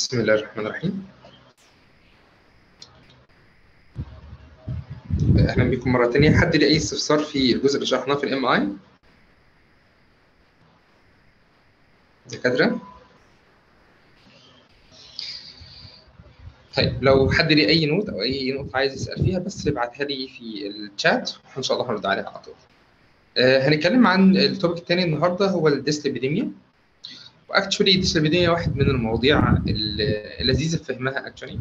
بسم الله الرحمن الرحيم. اهلا بكم مره تانية. حد ليه اي استفسار في الجزء اللي شرحناه في الام اي؟ دكاتره؟ طيب لو حد ليه اي نوت او اي نقطه عايز يسال فيها بس ابعتها لي في الشات وان شاء الله هرد عليها على طول. هنتكلم عن التوبيك الثاني النهارده هو الديسليبيديميا. واكشولي الديسليبيديميا واحد من المواضيع اللذيذه في فهمها اكشولي،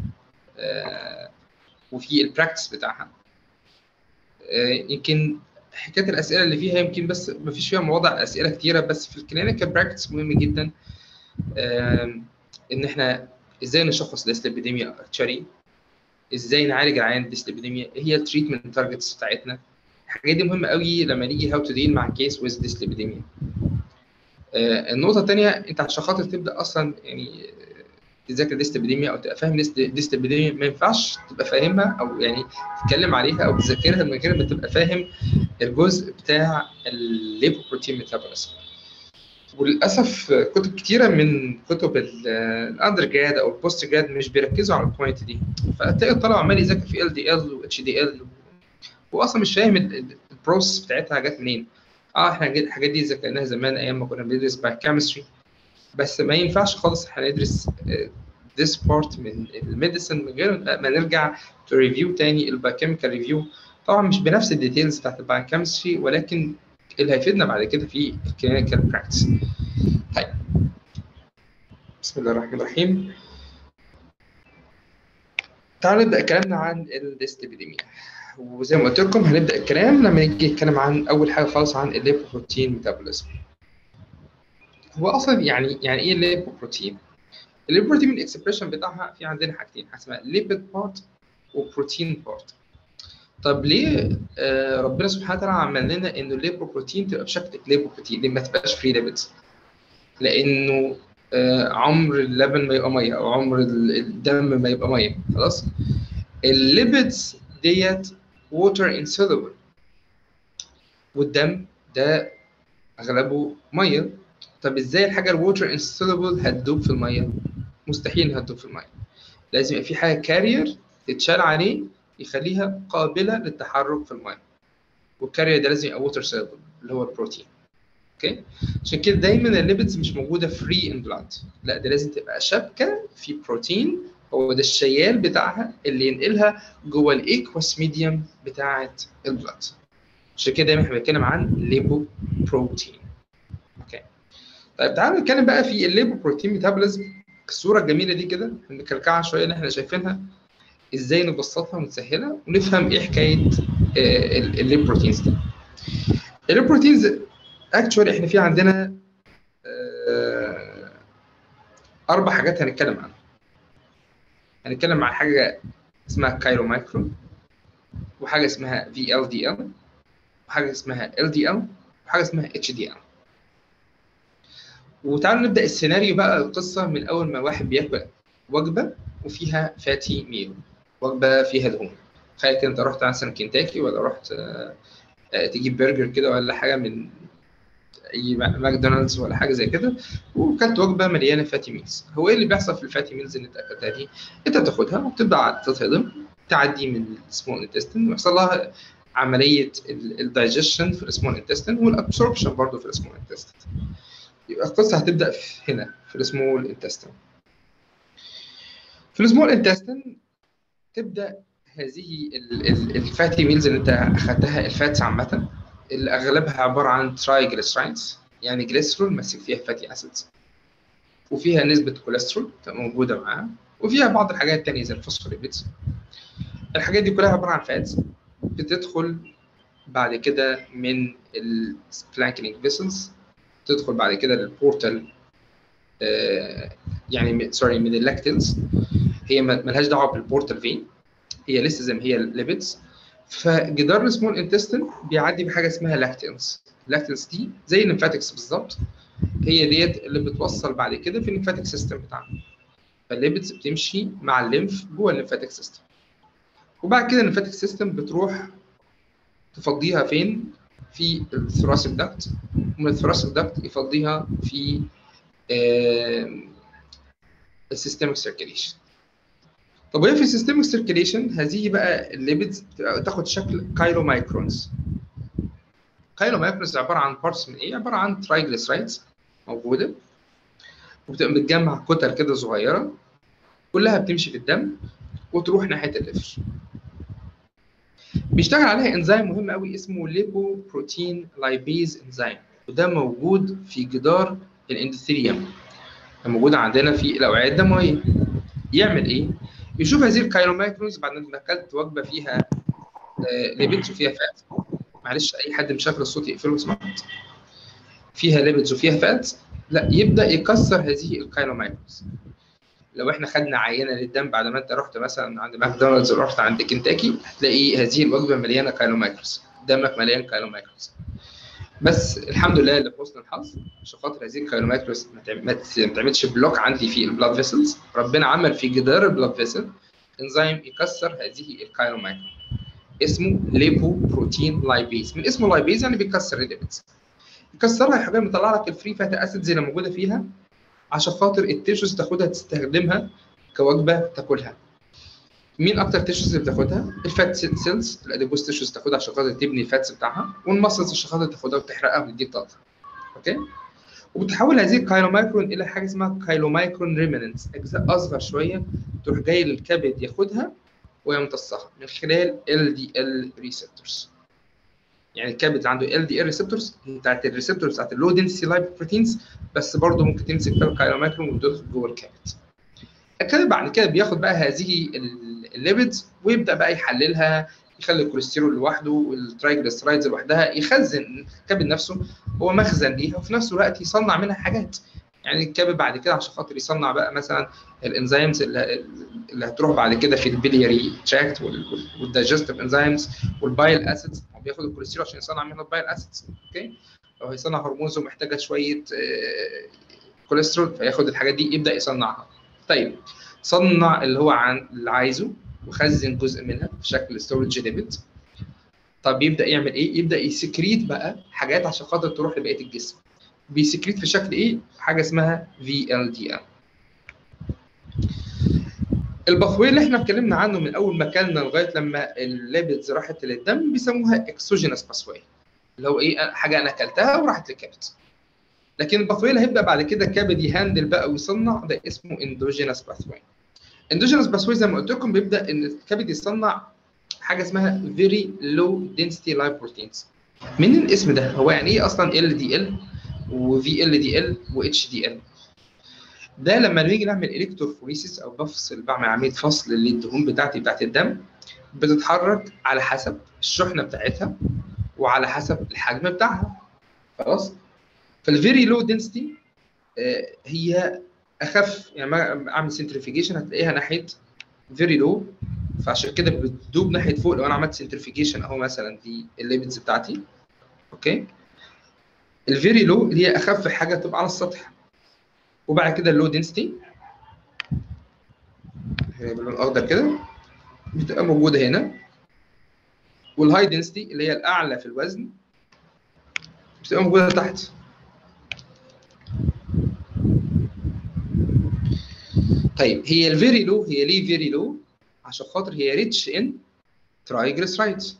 وفي البراكتس بتاعها. يمكن حكايه الاسئله اللي فيها يمكن بس ما فيش فيها مواضع اسئله كتيره، بس في الكلينيكال براكتس مهم جدا ان احنا ازاي نشخص ديسليبيديميا اكشولي، ازاي نعالج العيان ديسليبيديميا، ايه هي التريتمنت تارجتس بتاعتنا. الحاجات دي مهمه قوي لما نيجي هاو تو ديل مع كيس ويز ديسليبيديميا. النقطه الثانيه، انت عشان خاطر تبدا اصلا يعني تذاكر ديسليبيديميا او تبقى فاهم ديسليبيديميا، ما ينفعش تبقى فاهمها او يعني تتكلم عليها او تذاكرها من غير ما تبقى فاهم الجزء بتاع الليبوبروتين ميتابوليزم. وللاسف كتب كتيره من كتب الاندر جراد او البوست جراد مش بيركزوا على البوينت دي، فتلاقي الطالب عمال يذاكر في ال دي ال واتش دي ال واصلا مش فاهم البروسس بتاعتها جت منين. احنا الحاجات دي ذاكرناها زمان ايام ما كنا بندرس بايوكيمستري، بس ما ينفعش خالص احنا ندرس this part من الميديسن من غير ما نرجع تو ريفيو تاني البايوكيميكال ريفيو. طبعا مش بنفس الديتيلز بتاعت البايوكيمستري، ولكن اللي هيفيدنا بعد كده في الكلينيكال براكتس. طيب بسم الله الرحمن الرحيم. تعالوا نبدأ كلامنا عن الديسليبيديميا. وزي ما قلت لكم هنبدأ الكلام لما نيجي نتكلم عن أول حاجة خالص عن الليبوبروتين ميتابوليزم. هو أصلا يعني إيه الليبوبروتين؟ الليبوبروتين من الإكسبريشن بتاعها في عندنا حاجتين، حاجة اسمها ليبيد بارت وبروتين بارت. طب ليه ربنا سبحانه وتعالى عمل لنا إنه الليبوبروتين تبقى بشكل ليبوبروتين، ليه ما تبقاش فري ليبيدز؟ لأنه عمر اللبن ما يبقى ميه او عمر الدم ما يبقى ميه، خلاص. الليبيدز ديت ووتر انسولبل، والدم ده اغلبه ميه. طب ازاي الحاجه الووتر انسولبل هتدوب في الميه؟ مستحيل هتدوب في الميه، لازم يبقى في حاجه كارير تتشال عليه يخليها قابله للتحرك في الميه، والكارير ده لازم يبقى ووتر سولبل اللي هو البروتين. اوكي، عشان كده دايما الليبيدز مش موجوده فري ان بلاد، لا ده لازم تبقى شابكه في بروتين، هو ده الشيال بتاعها اللي ينقلها جوه الايكوس ميديوم بتاعه البلاد. عشان كده دايما احنا بنتكلم عن ليبو بروتين. اوكي، طيب تعالوا نتكلم بقى في الليبو بروتين ميتابوليزم. الصوره الجميله دي كده نكلكعها شويه اللي احنا شايفينها، ازاي نبسطها ونسهلها ونفهم ايه حكايه الليبو بروتينز دي. الليبو بروتينز اكشوالي احنا في عندنا 4 حاجات هنتكلم عنها. هنتكلم عن حاجة اسمها كايرو مايكرو، وحاجة اسمها VLDL، وحاجة اسمها LDL، وحاجة اسمها HDL. وتعالوا نبدأ السيناريو بقى، القصة من أول ما واحد بياكل وجبة وفيها فاتي ميل، وجبة فيها دهون. تخيل كده أنت رحت مثلا كنتاكي ولا رحت تجيب برجر كده ولا حاجة من اي ماكدونالدز ولا حاجه زي كده، وكلت وجبه مليانه فاتي ميلز. هو ايه اللي بيحصل في الفاتي ميلز اللي انت اكلتها دي؟ انت بتاخدها وبتبدا تتهضم، تعدي من السمول انتستين ويحصل لها عمليه الدايجيشن في السمول انتستين والابسوربشن برضه في السمول انتستين. يبقى القصه هتبدا هنا في السمول انتستين. في السمول انتستين تبدا هذه الفاتي ميلز اللي انت اخذتها، الفاتس عامه اللي اغلبها عباره عن ترايجليسرايدز، يعني جليسرول ماسك فيها فاتي اسيدز، وفيها نسبه كوليسترول موجوده معاها، وفيها بعض الحاجات الثانيه زي الفوسفوليبيدز. الحاجات دي كلها عباره عن فاتس بتدخل بعد كده من السبلانكينج فيسلز، تدخل بعد كده للبورتال، يعني سوري من اللاكتيلز. هي ملهاش دعوه بالبورتال فين، هي لسه زي ما هي الليبيدز. فجدار السمول انتستين بيعدي بحاجه اسمها لاكتينز. اللاكتينز دي زي الليمفاتكس بالظبط، هي ديت اللي بتوصل بعد كده في الليمفاتيك سيستم بتاعنا. فالليبيدز بتمشي مع الليمف جوه الليمفاتيك سيستم، وبعد كده الليمفاتيك سيستم بتروح تفضيها فين؟ في الثوراسيك داكت، ومن الثوراسيك داكت يفضيها في السيستميك سيركيليشن. طب وهي في السيستميك سيركيليشن هذه بقى الليبيدز تاخد شكل كايلومايكرونز. كايلومايكرونز عباره عن بارتس من ايه؟ عباره عن ترايجليسرايدز موجوده وبتبقى متجمع كتل كده صغيره كلها بتمشي في الدم وتروح ناحيه الليفر. بيشتغل عليها انزيم مهم قوي اسمه ليبو بروتين لايبيز انزيم، وده موجود في جدار الاندوثيليوم، موجود عندنا في الاوعيه الدمويه. يعمل ايه؟ يشوف هذه الكايلومايكرونز بعد ما اكلت وجبه فيها ليبيدز وفيها فات. معلش اي حد مشغل الصوت يقفله سمعت. فيها ليبيدز وفيها فات، لا يبدا يكسر هذه الكايلومايكرونز. لو احنا خدنا عينه للدم بعد ما انت رحت مثلا عند ماكدونالدز ورحت عند كنتاكي، هتلاقي هذه الوجبه مليانه كايلومايكرونز، دمك مليان كايلومايكرونز. بس الحمد لله اللي في حسن الحظ عشان خاطر هذه الكايلومايكرونز ما تعملش بلوك عندي في البلاد فيسلز، ربنا عمل في جدار البلاد فيسل انزيم يكسر هذه الكايلومايكرون اسمه ليبو بروتين لايبيز. من اسمه لايبيز يعني بيكسر الليبيدز. يكسرها يا حبايبي مطلع لك الفري فاتي اسيدز اللي موجوده فيها عشان خاطر التيشوز تاخدها تستخدمها كوجبه تاكلها. مين اكتر تيشوز اللي بتاخدها؟ الفات سيلز، الاديبوز تيشوز تاخدها عشان خاطر تبني الفاتس بتاعها، والمسلز عشان خاطر تاخدها وتحرقها وتديك طاقه. اوكي؟ وبتحول هذه الكايلومايكرون الى حاجه اسمها كايلومايكرون ريمننتس، اجزاء اصغر شويه تروح جاي للكبد ياخدها ويمتصها من خلال LDL ريسبتورز. يعني الكبد عنده LDL ريسبتورز بتاعت الريسبتورز بتاعت اللو دنسيتي لايبوبروتينز، بس برضه ممكن تمسك في الكايلومايكرون وتدخل جوه الكبد. الكبد بعد كده بياخد بقى هذه الليبيدز ويبدا بقى يحللها، يخلي الكوليسترول لوحده والترايجليسرايدز لوحدها، يخزن الكبد نفسه هو مخزن ليها، وفي نفس الوقت يصنع منها حاجات. يعني الكبد بعد كده عشان خاطر يصنع بقى مثلا الانزيمز اللي هتروح بعد كده في البلياري تراكت والدايجستيف انزيمز والبايل اسيدز، هو بياخد الكوليسترول عشان يصنع منه البايل اسيدز. اوكي؟ لو هيصنع هرمونز ومحتاجه شويه كوليسترول فياخد الحاجات دي يبدا يصنعها. طيب صنع اللي هو اللي عايزه وخزن جزء منها في شكل ستورج ليبيد. طب يبدا يعمل ايه؟ يبدا يسكريت بقى حاجات عشان خاطر تروح لبقيه الجسم. بيسكريت في شكل ايه؟ حاجه اسمها VLDL. الباثوي اللي احنا اتكلمنا عنه من اول ما كلنا لغايه لما الليبيدز راحت للدم بيسموها اكسوجينس باثوي، اللي هو ايه؟ حاجه انا اكلتها وراحت للكبد. لكن الباثوي اللي هيبدا بعد كده الكبد يهندل بقى ويصنع ده اسمه اندوجينس باثوي. اندوجينس باثوي زي ما قلت لكم بيبدا ان الكبد يصنع حاجه اسمها very low density lipoproteins. من الاسم ده هو يعني ايه اصلا LDL وVLDL وHDL؟ ده لما نيجي نعمل الكتروفوريسيس او بعمل عمليه فصل للدهون بتاعت الدم، بتتحرك على حسب الشحنه بتاعتها وعلى حسب الحجم بتاعها. خلاص؟ فالفيري لو density هي اخف، يعني ما اعمل سنتريفيجيشن هتلاقيها ناحيه فيري لو، فعشان كده بتدوب ناحيه فوق. لو انا عملت سنتريفيجيشن اهو مثلا دي الليبيدز بتاعتي، اوكي، الفيري لو اللي هي اخف حاجه تبقى على السطح، وبعد كده اللو دنسيتي باللون الاخضر كده بتبقى موجوده هنا، والهاي دنسيتي اللي هي الاعلى في الوزن بتبقى موجوده تحت. طيب هي الفيري لو هي ليه فيري لو؟ عشان خاطر هي ريتش ان ترايجليسرايدز.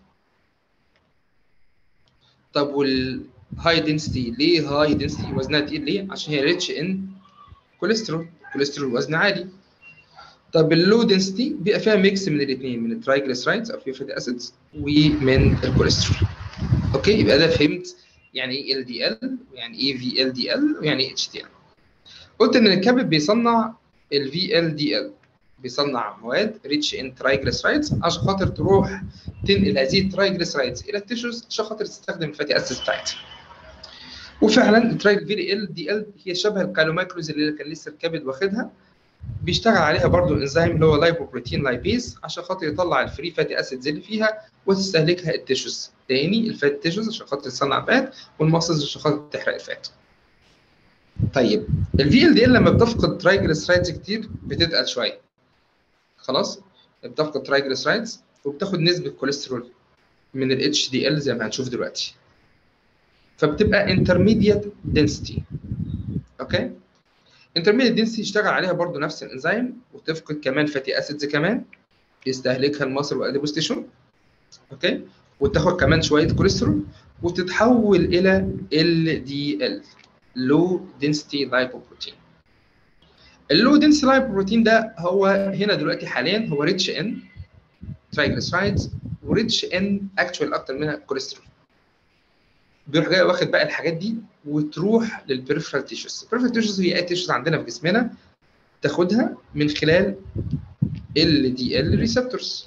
طب والهاي دنسيتي ليه هاي دنسيتي وزنها تقيل ليه؟ عشان هي ريتش ان كوليسترول، كوليسترول وزن عالي. طب اللو دنسيتي بيبقى فيها ميكس من الاثنين، من الترايجليسرايدز او في فاتي اسيدز ومن الكوليسترول. اوكي، يبقى ده فهمت يعني ايه LDL ويعني ايه VLDL ويعني ايه HDL. قلت ان الكبد بيصنع ال VLDL، بيصنع مواد ريتش ان ترايجليسرايدز عشان خاطر تروح تنقل هذه الترايجليسرايدز الى التيشوز عشان خاطر تستخدم الفاتي اسيدز بتاعتها. وفعلا الترايجليسرايد هي شبه الكالومايكروز اللي كان لسه الكبد واخدها، بيشتغل عليها برضو انزيم اللي هو لايبوبروتين لايبيز عشان خاطر يطلع الفري فاتي اسيدز اللي فيها وتستهلكها التيشوز تاني، الفات تيشوز عشان خاطر تصنع فات، والماسلز عشان خاطر تحرق الفات. طيب الفي ال دي لما بتفقد ترايجليسرايدز كتير بتتقل شويه. خلاص؟ بتفقد ترايجليسرايدز وبتاخد نسبه كوليسترول من ال HDL زي ما هنشوف دلوقتي. فبتبقى intermediate density. اوكي؟ انترميديت دنسيتي يشتغل عليها برضو نفس الانزيم وتفقد كمان فاتي اسيدز كمان يستهلكها المصل والاديبوز تيشو، اوكي، وتاخد كمان شويه كوليسترول وتتحول الى LDL لو دنسيتي لايبوبروتين. اللو دنسيتي لايبوبروتين ده هو هنا دلوقتي حاليا هو ريتش ان ترايجليسرايدز وريتش ان اكشوال اكتر منها كوليسترول. بيروح جاي واخد بقى الحاجات دي وتروح للبريفرال تيشوز. البريفرال تيشوز هي اي تيشوز عندنا في جسمنا تاخدها من خلال LDL ريسبتورز.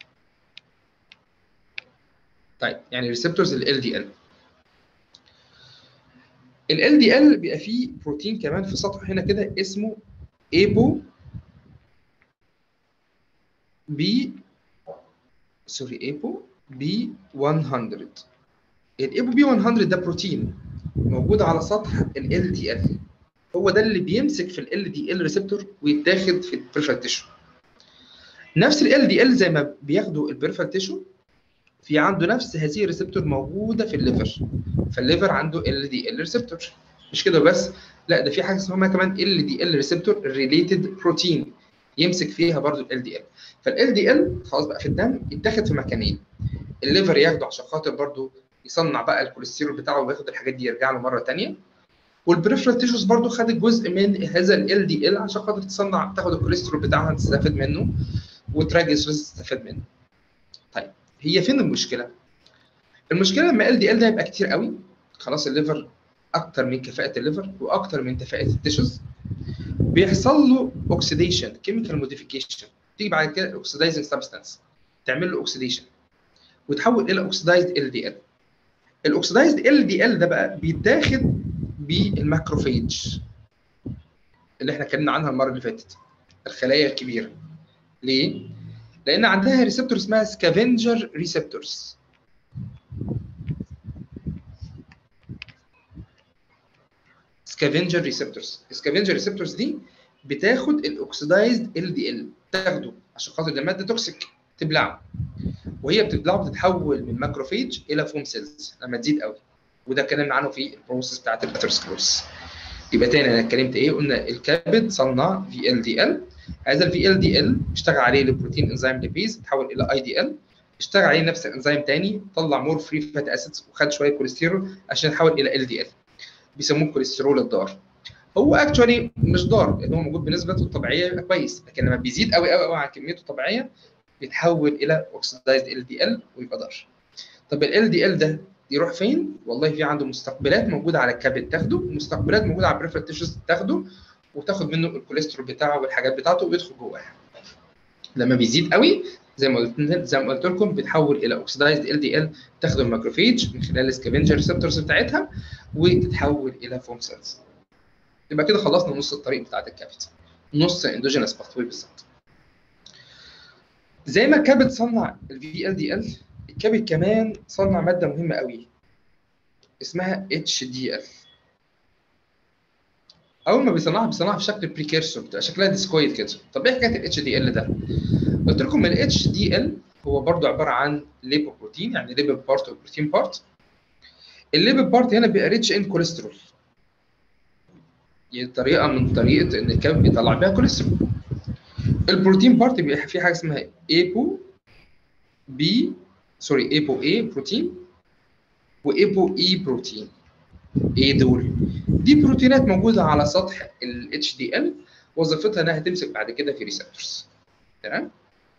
طيب يعني ريسبتورز ال LDL. ال LDL بيبقى فيه بروتين كمان في سطحه هنا كده اسمه ايبو بي ايبو بي 100. الايبو بي 100 ده بروتين موجود على سطح ال LDL، هو ده اللي بيمسك في ال LDL ريسبتور ويتاخد في البريفرال تيشو. نفس ال LDL زي ما بياخدوا البريفرال تيشو في عنده نفس هذه الريسبتور موجوده في الليفر، فالليفر عنده LDL ريسبتور. مش كده بس، لا ده في حاجه اسمها كمان LDL ريسبتور ريليتد بروتين يمسك فيها برضو ال LDL. فال LDL خلاص بقى في الدم يتاخد في مكانين، الليفر ياخده عشان خاطر برضو يصنع بقى الكوليسترول بتاعه وياخد الحاجات دي يرجع له مره ثانيه، والبريفرال تيشوز برضو خدت جزء من هذا ال LDL عشان خاطر تصنع تاخد الكوليسترول بتاعها تستفاد منه وتراجليسيرايدز تستفاد منه. طيب هي فين المشكله؟ المشكله لما ال دي ال ده يبقى كتير قوي، خلاص الليفر اكتر من كفاءه الليفر واكتر من كفاءه التيشوز، بيحصل له اوكسيديشن كيميكال موديفيكيشن، تيجي بعد كده اوكسيدايزنج سبستانس تعمل له اوكسيديشن وتحول الى اوكسيدايزد ال دي ال. الاوكسيدايزد ال دي ال ده بقى بيتاخد بالماكروفيج اللي احنا اتكلمنا عنها المره اللي فاتت، الخلايا الكبيره. ليه؟ لان عندها ريسبتور اسمها سكافنجر ريسبتورز. سكافنجر ريسبتورز، السكافنجر ريسبتورز دي بتاخد الاوكسيدايزد ال دي ال، تاخده عشان خاطر ده ماده توكسيك تبلعه، وهي بتبلعه بتتحول من ماكروفيج الى فوم سيلز لما تزيد قوي، وده اتكلمنا عنه في البروسيس بتاعت الاثيروسكلوز. يبقى تاني انا اتكلمت ايه؟ قلنا الكبد صنع في ال دي ال، هذا الفي ال دي ال اشتغل عليه البروتين انزيم ليبيز تحول الى اي دي ال، اشتغل عليه نفس الانزيم تاني طلع مور فري فات اسيدز وخد شويه كوليسترول عشان يتحول الى ال دي ال، بيسموه الكوليسترول الضار. هو اكشولي مش ضار لان هو موجود بنسبته الطبيعيه يبقى كويس، لكن لما بيزيد قوي قوي قوي عن كميته الطبيعيه بيتحول الى اوكسيدايزد ال دي ال ويبقى ضار. طب ال دي ال ده يروح فين؟ والله في عنده مستقبلات موجوده على الكبد تاخده، ومستقبلات موجوده على البريفرال تيشوز تاخده وتاخد منه الكوليسترول بتاعه والحاجات بتاعته ويدخل جواها. لما بيزيد قوي زي ما قلت لكم بيتحول الى اوكسيدايزد ال دي ال، تاخد الماكروفيج من خلال السكافنجر ريسبتورز بتاعتها وتتحول الى فوم سيلز. يبقى كده خلصنا نص الطريق بتاعت الكبد، نص اندوجينس باثوي بالظبط. زي ما الكبد صنع الفي ال دي ال، الكبد كمان صنع ماده مهمه قوي اسمها اتش دي ال. اول ما بيصنعها في شكل بريكيرسور، بتبقى شكلها ديسكويد كده. طب ايه حكايه الاتش دي ال ده؟ قلت لكم الاتش دي ال هو برضو عباره عن ليبوبروتين، يعني ليبيد بارت وبروتين بارت. الليبيد بارت هنا بيبقى ريتش ان كوليسترول، يعني طريقه من طريقه ان الكبد بيطلع بيها كوليسترول. البروتين بارت بيبقى فيه حاجه اسمها ايبو بي ايبو اي بروتين وايبو اي بروتين. ايه دول؟ دي بروتينات موجوده على سطح ال HDL، وظيفتها انها تمسك بعد كده في ريسبتورز. تمام؟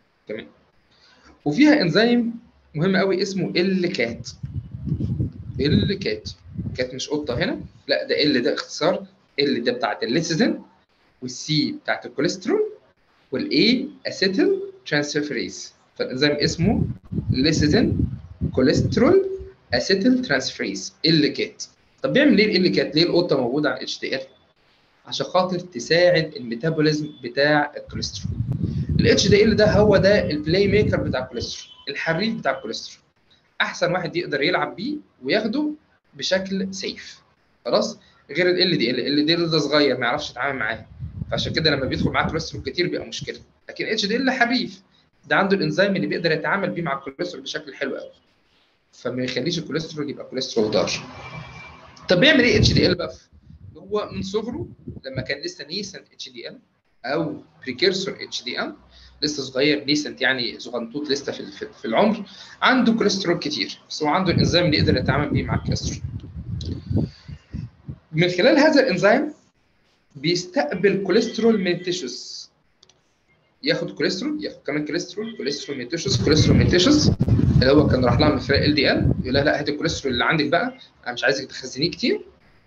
وفيها انزيم مهم قوي اسمه الكات. الكات، كات مش قطه هنا، لا ده ال ده اختصار، ال ده بتاعت الليسيزين، والسي بتاعت الكوليسترول، والاي اسيتيل ترانسفيريز. فالانزيم اسمه ليسيزين كوليسترول اسيتيل ترانسفيريز الكات. طب بيعمل ايه الكات؟ ليه القطه موجوده على اتش دي ال؟ عشان خاطر تساعد الميتابوليزم بتاع الكوليسترول. الاتش دي ال ده هو ده البلاي ميكر بتاع الكوليسترول، الحريف بتاع الكوليسترول، احسن واحد يقدر يلعب بيه وياخده بشكل سيف. خلاص؟ غير ال دي ال ده صغير ما يعرفش يتعامل معاه، فعشان كده لما بيدخل معاه كوليسترول كتير بيبقى مشكله. لكن اتش دي ال حريف، ده عنده الانزيم اللي بيقدر يتعامل بيه مع الكوليسترول بشكل حلو قوي، فما يخليش الكوليسترول يبقى كوليسترول ضار. طب بيعمل ايه اتش دي ال بقى؟ هو هو من صغره لما كان لسه نيسنت اتش دي ال او بريكيرسور اتش دي ال، لسه صغير، نيسنت يعني صغنطوط لسه في العمر، عنده كوليسترول كتير، بس هو عنده الانزيم اللي يقدر يتعامل بيه مع الكوليسترول. من خلال هذا الانزيم بيستقبل كوليسترول من التيشوز، ياخد كوليسترول، ياخد كمان كوليسترول من التيشوز، اللي هو كان راح لها من خلال ال دي ال، يقول لها لا هات الكوليسترول اللي عندك بقى، انا مش عايزك تخزنيه كتير،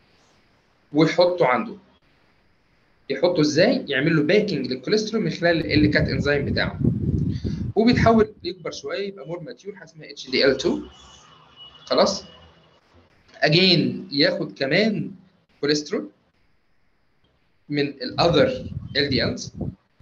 ويحطه عنده. يحطه ازاي؟ يعمل له باكينج للكوليسترول من خلال ال كات انزيم بتاعه، وبيتحول يكبر شويه يبقى مور ماتيور، حاجه اسمها اتش دي ال 2. خلاص، اجين ياخد كمان كوليسترول من الاذر ال دي الز،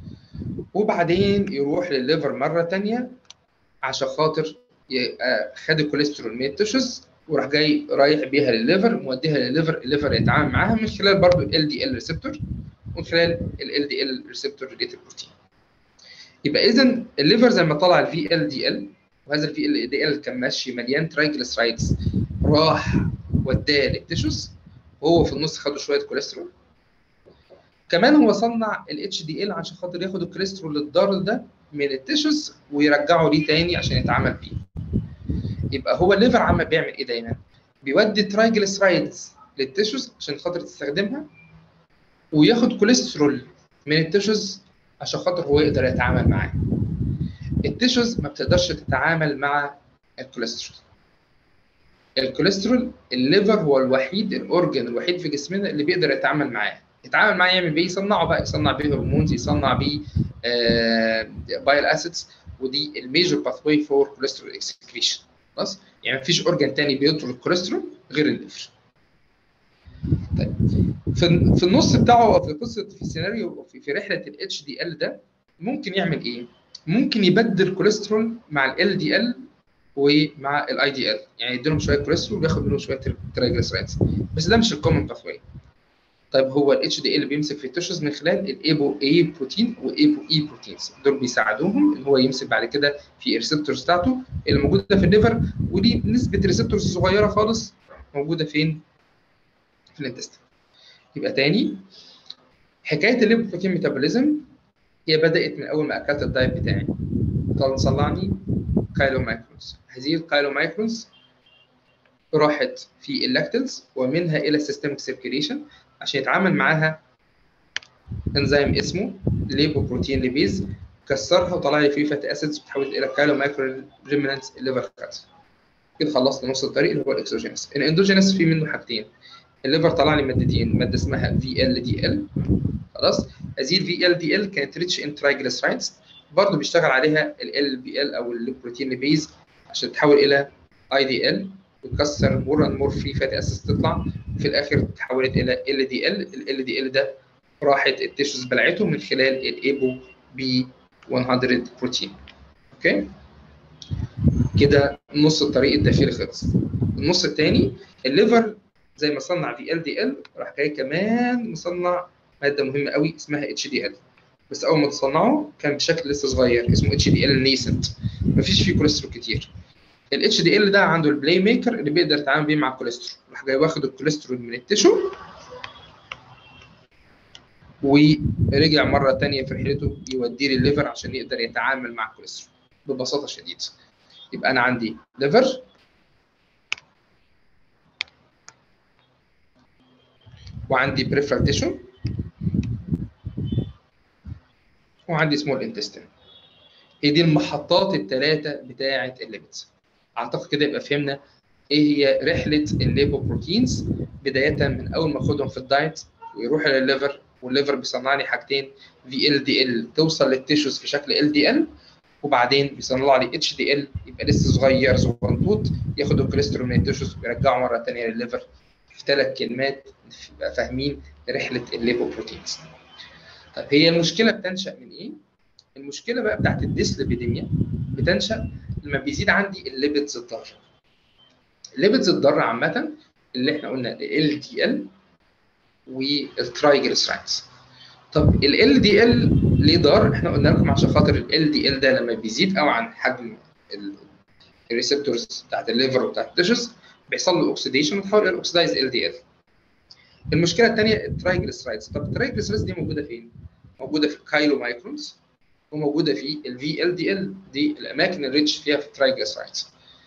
وبعدين يروح للليفر مره ثانيه عشان خاطر خد الكوليسترول من التشز، وراح جاي رايح بيها للليفر، موديها للليفر، الليفر يتعامل معاها من خلال برضه ال دي ال ريسبتور، ومن خلال ال دي ال ريسبتور ريليتد بروتين. يبقى اذا الليفر زي ما طلع الفي ال دي ال، وهذا الفي ال دي ال كان ماشي مليان ترايجليسرايدز، راح وداه للتشوز، وهو في النص خدوا شويه كوليسترول. كمان هو صنع الاتش دي ال عشان خاطر ياخد الكوليسترول الضار ده من التشوز ويرجعه ليه تاني عشان يتعامل بيه. يبقى هو الليفر عم بيعمل ايه دايما؟ بيودي ترايجليسرايدز للتشوز عشان خاطر تستخدمها، وياخد كوليسترول من التشوز عشان خاطر هو يقدر يتعامل معاه. التشوز ما بتقدرش تتعامل مع الكوليسترول. الكوليسترول الليفر هو الوحيد، الاورجن الوحيد في جسمنا اللي بيقدر يتعامل معاه. يتعامل معاه يعمل بيه؟ يصنعه بقى، يصنع بيه هرمونز، يصنع بيه بايل اسيدز، ودي الميجور باثواي فور كوليسترول اكسكريشن. خلاص، يعني مفيش اورجن تاني بيطرد الكوليسترول غير الليفر. طيب في النص بتاعه، او في قصه، في السيناريو، في رحله الاتش دي ال ده، ممكن يعمل ايه؟ ممكن يبدل الكوليسترول مع ال دي ال ومع الاي دي ال، يعني يديلهم شويه كوليسترول وياخد منهم شويه ترايجليسرايدز، بس ده مش الكومن باثواي. طيب هو الاتش دي ال بيمسك في التشوز من خلال الايبو اي بروتين وايبو اي بروتينز، دول بيساعدوهم ان هو يمسك بعد كده في الريسبتورز بتاعته اللي موجوده في الليفر، ودي نسبه ريسبتورز صغيره خالص موجوده فين؟ في الانتستين. يبقى تاني، حكايه الليبوبروتين ميتابوليزم هي بدات من اول ما اكلت الدايت بتاعي، طلعني كايلو مايكرونز. هذه الكايلو مايكرونز راحت في اللاكتلز ومنها الى السيستميك سيركيليشن عشان يتعامل معاها انزيم اسمه ليبوبروتين ليبيز، كسرها وطلع لي فيه فاتي اسيدز وتحولت الى كايلو مايكرو ريمنانت الليفر فات. كده خلصت نص الطريق اللي هو الاكسوجينس. الاندوجينس فيه منه حاجتين، الليفر طلع لي مادتين، ماده اسمها في ال دي ال. خلاص، هذه الفي ال دي ال كانت ريتش ان ترايجليسرايدز، برضه بيشتغل عليها ال بي ال او البروتين ليبيز عشان تتحول الى اي دي ال وتكسر مور اند مور فري فاتي اسيدز تطلع، وفي الاخر تحولت الى ال دي ال. ال دي ال ده راحت التيشوز بلعته من خلال الايبو بي 100 بروتين. اوكي، كده نص الطريق الداخلي خلص. النص الثاني، الليفر زي ما صنع في ال دي ال، راح جاي كمان مصنع ماده مهمه قوي اسمها اتش دي ال، بس اول ما تصنعه كان بشكل لسه صغير اسمه اتش دي ال نيسنت، مفيش فيه كوليسترول كتير. الاتش دي ال ده عنده البلاي ميكر اللي بيقدر يتعامل بيه مع الكوليسترول، راح جاي واخد الكوليسترول من التيشو ورجع مره ثانيه في رحلته يوديه للليفر عشان يقدر يتعامل مع الكوليسترول ببساطه شديده. يبقى انا عندي ليفر، وعندي بريفرال تيشو، وعندي سمول انتستين. هي دي المحطات الثلاثه بتاعه الليبيدز. اعتقد كده يبقى فهمنا ايه هي رحله الليبوبروتينز، بدايه من اول ما اخدهم في الدايت ويروح للليفر، والليفر بيصنع لي حاجتين، في ال دي ال توصل للتيشوز في شكل ال دي ال، وبعدين بيصنع لي اتش دي ال يبقى لسه صغير صغنطوط، ياخد الكوليسترول من التيشوز ويرجعه مره ثانيه للليفر. في 3 كلمات نبقى فاهمين رحله الليبوبروتينز. طيب هي المشكله بتنشا من ايه؟ المشكله بقى بتاعت الديسليبيديميا بتنشا لما بيزيد عندي الليبيدز الضاره. الليبيدز الضاره عامه اللي احنا قلنا ال دي ال والترايجليسرايدز. طب ال دي ال ليه ضار؟ احنا قلنا لكم عشان خاطر ال دي ال ده لما بيزيد قوي عن حجم الريسبتورز بتاعت الليفر وبتاعت التشوز بيحصل له اوكسيديشن وتحول الى اوكسيدايز ال دي ال. المشكله الثانيه الترايجليسرايدز. طب الترايجليسرايدز دي موجوده فين؟ موجوده في الكايلو مايكرونز، وموجوده في الفي ال دي ال، دي الاماكن الريتش فيها في الترايجليسرايدز.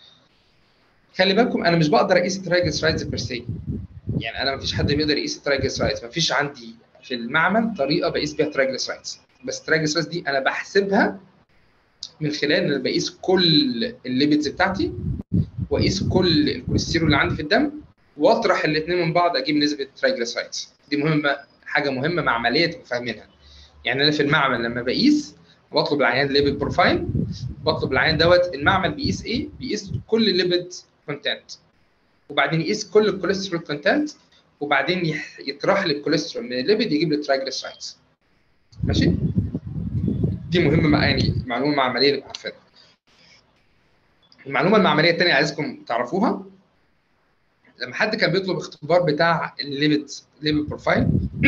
خلي بالكم انا مش بقدر اقيس الترايجليسرايدز بيرسي، يعني انا مفيش حد بيقدر يقيس الترايجليسرايدز، مفيش عندي في المعمل طريقه بقيس بيها الترايجليسرايدز، بس الترايجليسرايدز دي انا بحسبها من خلال ان انا بقيس كل الليبيدز بتاعتي، واقيس كل الكوليسترول اللي عندي في الدم، واطرح الاثنين من بعض اجيب نسبه الترايجليسرايدز. دي مهمه، حاجه مهمه معمليه تبقى فاهمينها. يعني انا في المعمل لما بقيس بطلب العيان ليبيد بروفايل، بطلب العيان دوت المعمل بيقيس ايه؟ بيقيس كل الليبيد كونتنت، وبعدين يقيس كل الكوليسترول كونتنت، وبعدين يطرح لي الكوليسترول من الليبيد يجيب لي الترايجليسرايدز. ماشي؟ دي مهمه، يعني معلومه معمليه نبقى عارفينها. المعلومه المعمليه الثانيه عايزكم تعرفوها، لما حد كان بيطلب اختبار بتاع الليبيد بروفايل،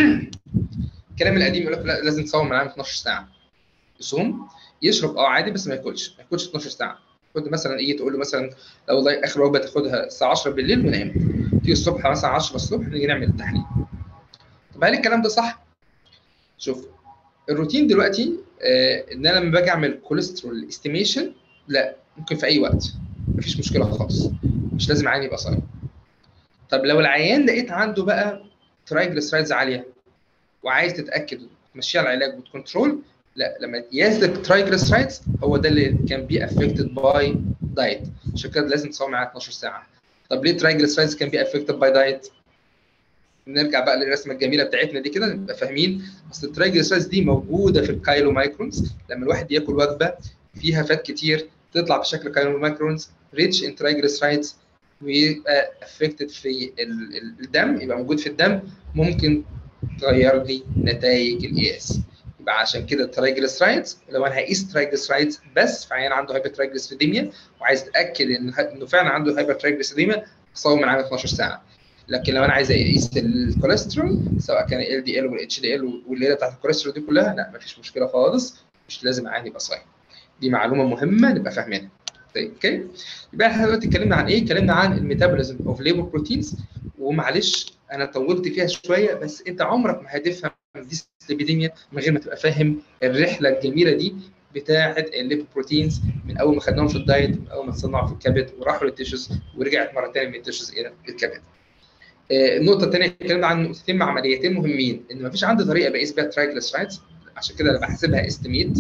الكلام القديم يقول لك لا لازم تصوم معاه 12 ساعه. يصوم يشرب عادي بس ما ياكلش 12 ساعه. كنت مثلا ايه تقول له مثلا لو والله اخر وجبه تاخدها الساعه 10 بالليل ونام، تيجي الصبح مثلا 10 الصبح نيجي نعمل التحليل. طب هل الكلام ده صح؟ شوف الروتين دلوقتي ان انا لما باجي اعمل كوليسترول استيميشن، لا ممكن في اي وقت، مفيش مشكله خالص، مش لازم عيان يبقى صايم. طب لو العيان لقيت عنده بقى ترايجليسرايدز عاليه وعايز تتاكد تمشيها العلاج وتكنترول، لا لما تقيس الترايجليسرايدز هو ده اللي كان بي افكتد باي دايت، عشان كده لازم تصوم معاه 12 ساعه. طب ليه الترايجليسرايدز كان بي افكتد باي دايت؟ نرجع بقى للرسمه الجميله بتاعتنا دي كده نبقى فاهمين. اصل الترايجليسرايدز دي موجوده في الكايلو مايكرونز، لما الواحد ياكل وجبه فيها فات كتير تطلع بشكل كايلو مايكرونز ريتش ان ترايجليسرايدز، ويبقى افكتد في الدم، يبقى موجود في الدم، ممكن تغير لي نتائج القياس. يبقى عشان كده الترايجليسرايدز لو انا هقيس ترايجليسرايدز بس في عيان عنده هايبر ترايجليسيديميا وعايز اتاكد انه فعلا عنده هايبر ترايجليسيديميا، اصوم من عام 12 ساعه. لكن لو انا عايز اقيس الكوليسترول سواء كان ال دي ال والاتش دي ال والليله بتاعت الكوليسترول دي كلها، لا مفيش مشكله خالص، مش لازم عادي يبقى صايم. دي معلومه مهمه نبقى فاهمينها. طيب اوكي، يبقى احنا دلوقتي اتكلمنا عن ايه؟ اتكلمنا عن الميتابوليزم اوف ليبر بروتينز، ومعلش انا طولت فيها شويه، بس انت عمرك ما هتفهم ديسليبيديميا من غير ما تبقى فاهم الرحله الجميله دي بتاعه الليبر بروتينز، من اول ما خدناهم في الدايت، من اول ما اتصنعوا في الكبد وراحوا للتيشوز ورجعت مره ثانيه من التيشوز الى الكبد. النقطه الثانيه اتكلمنا عن نقطتين معمليتين مهمين، ان ما فيش عندي طريقه بقيس بيها الترايجليسرايدز، عشان كده انا بحسبها استيميت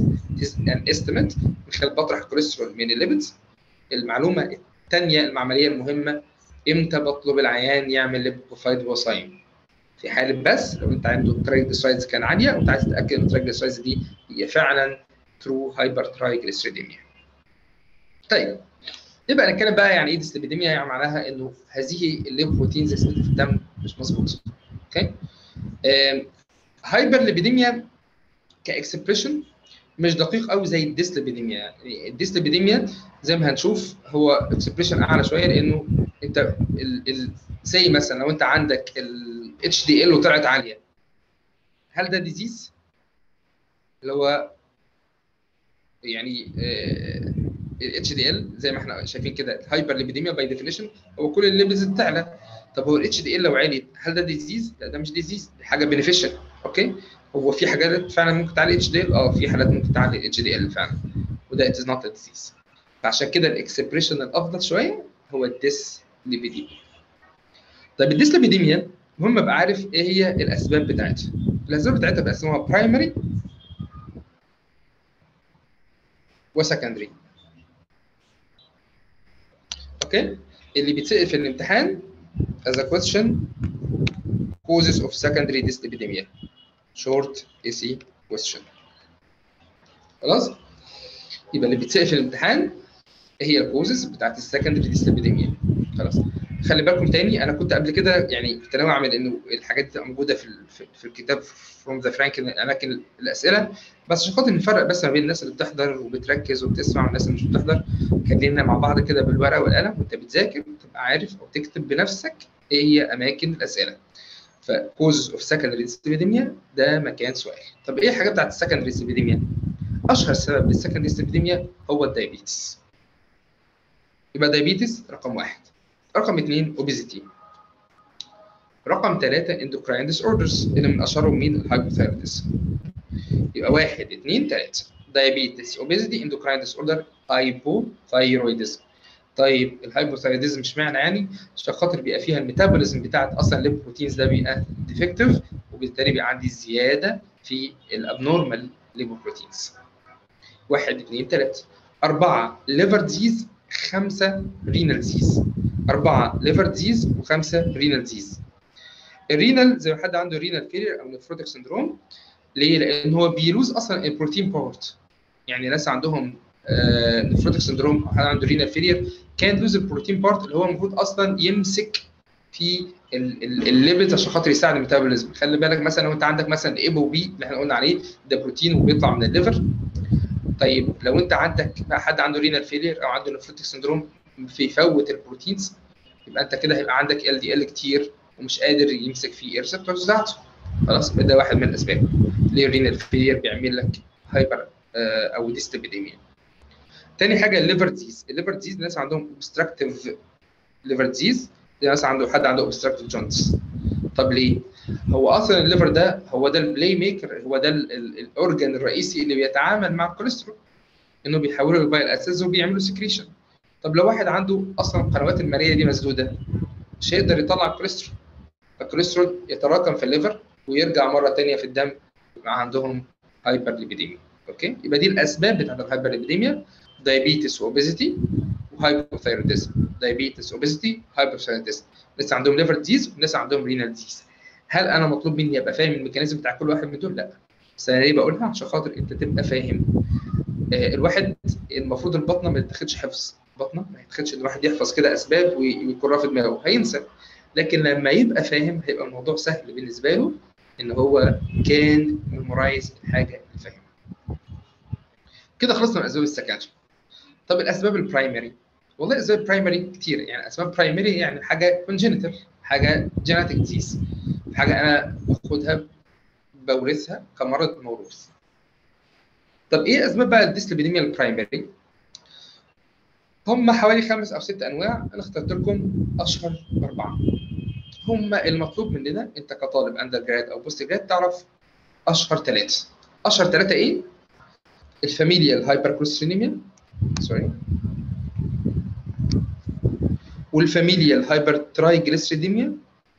من خلال بطرح الكوليسترول من الليبيدز. المعلومه الثانيه المعمليه المهمه، امتى بطلب العيان يعمل ليبيد بروفايل وهو صايم؟ في حاله بس لو انت عنده الترايجليسرايدز كان عاليه وانت عايز تتاكد ان الترايجليسرايدز دي هي فعلا ترو هايبر ترايجليسيريديميا. طيب نبقى نتكلم بقى يعني ايه ديسليبيديميا، يعني معناها انه هذه الليبوبروتينز اللي في الدم مش مظبوطه. اوكي، هايبر ليبيديميا كاكسبريشن مش دقيق قوي زي الديسليبيديميا. يعني الديسليبيديميا زي ما هنشوف هو اكسبريشن اعلى شويه، لانه انت زي مثلا لو انت عندك الاتش دي ال وطلعت عاليه، هل ده ديزيز؟ اللي هو يعني الاتش دي ال زي ما احنا شايفين كده الهايبر ليبيديميا باي ديفينيشن هو كل الليبيدز بتعلى. طب هو الاتش دي ال لو عالي هل ده ديزيز؟ لا ده مش ديزيز، دي حاجه بينيفيشال. اوكي، هو في حاجات فعلا ممكن تعلي اتش دي ال، في حالات ممكن تعلي الاتش دي ال فعلا، وده ات از نوت ا ديزيز. فعشان كده الاكسبريشن الافضل شويه هو الديس ليبيديميا. طيب الديس ليبيديميا مهم ابقى عارف ايه هي الاسباب بتاعتها. الاسباب بتاعتها بقسموها برايمري وسكندري. اوكي، اللي بيتسال في الامتحان as a question causes of secondary dyslipidemia short AC question. خلاص، يبقى اللي بيتسال في الامتحان ايه هي الكوزز بتاعت السكندري ديسليبيديميا. خلاص، خلي بالكم تاني انا كنت قبل كده يعني كنت ناوي اعمل انه الحاجات دي تبقى موجوده في الكتاب فروم ذا فرانكلين اماكن الاسئله، بس عشان خاطر نفرق بس ما بين الناس اللي بتحضر وبتركز وبتسمع والناس اللي مش بتحضر، خلينا مع بعض كده بالورقه والقلم وانت بتذاكر تبقى عارف او تكتب بنفسك ايه هي اماكن الاسئله. فكوز اوف سكندري ديسليبيديميا ده مكان سؤال. طب ايه الحاجات بتاعت السكندري ديسليبيديميا؟ اشهر سبب للسكندري ديسليبيديميا هو الدايابيتس. يبقى دايابيتس رقم واحد. رقم اثنين اوبيزيتي. رقم 3 اندوكراين ديس اوردرز اللي من اشهرهم مين؟ الهايبوثايروديزم. يبقى 1 2 3 دايابيتس اوبيزيتي اندوكراين ديس اوردر هايبوثايرويدزم. طيب الهايبوثايروديزم اشمعنى يعني؟ عشان خاطر بيبقى فيها الميتابوليزم بتاعت اصلا الليبوبروتينز ده بيبقى ديفكتيف، وبالتالي بيبقى عندي زياده في الابنورمال ليبوبروتينز. 1 2 3 4 ليفر ديزيز 5 رينال ديزيز. 4 ليفر ديزيز و5 رينال ديزيز. الرينال زي ما حد عنده رينال فيلير او نفروتيك سندروم. ليه؟ لان هو بيلوز اصلا البروتين بارت. يعني ناس عندهم نفروتيك سندروم او حد عنده رينال فيلير كان لوز البروتين بارت اللي هو المفروض اصلا يمسك في الليبيدز عشان خاطر يساعد الميتابوليزم. خلي بالك مثلا لو انت عندك مثلا اي بي اللي احنا قلنا عليه ده بروتين وبيطلع من الليفر. طيب لو انت عندك حد عنده رينال فيلير او عنده نفروتيك سندروم بيفوت البروتينز، يبقى انت كده هيبقى عندك ال دي ال كتير ومش قادر يمسك في الريسبتورز بتاعته. خلاص ده واحد من الاسباب ليه الرينال فيلير بيعمل لك هايبر او ديسليبيديميا. تاني حاجه الليفر ديز. الليفر ديز الناس عندهم اوبستراكتيف ليفر ديز، الناس عنده حد عنده اوبستراكتيف جونتس. طب ليه؟ هو اصلا الليفر ده هو ده البلاي ميكر، هو ده الاورجن الرئيسي اللي بيتعامل مع الكوليسترول، انه بيحوله لبايل اسيدز وبيعملوا سكريشن. طب لو واحد عنده اصلا القنوات الماليه دي مسدوده مش هيقدر يطلع الكوليسترول، الكوليسترول يتراكم في الليفر ويرجع مره ثانيه في الدم، يبقى عندهم هايبر ليبيديميا. اوكي، يبقى دي الاسباب بتاعت الهايبر ليبيديميا: دايابيتس واوبيزيتي وهايبوثايروديزم. دايابيتس اوبيزيتي هايبوثايروديزم. ناس عندهم ليفر ديز وناس عندهم رينال ديز. هل انا مطلوب مني ابقى فاهم الميكانيزم بتاع كل واحد من دول؟ لا، بس انا ليه بقولها؟ عشان خاطر انت تبقى فاهم. الواحد المفروض البطنه ما تتاخدش حفظ، البطنه ما يتاخدش ان الواحد يحفظ كده اسباب ويكررها في دماغه، هينسى. لكن لما يبقى فاهم هيبقى الموضوع سهل بالنسبه له ان هو كان ميمورايز الحاجه اللي فاهمها. كده خلصنا من اسباب السكندري. طب الاسباب البرايمري، والله الاسباب البرايمري كتير. يعني اسباب برايمري يعني حاجه كونجينيتال، حاجه جينيتك ديزيز، حاجه انا باخدها بورثها كمرض موروث. طب ايه اسباب بقى الديسليبيديميا البرايمري؟ هم حوالي 5 أو 6 انواع، انا اخترت لكم اشهر 4. هم المطلوب مننا انت كطالب اندر جراد او بوست جراد تعرف اشهر 3. اشهر 3 ايه؟ الفاميليال هايبركوليسترينيميا، سوري، والفاميليال هايبر ترايجليسيريديميا،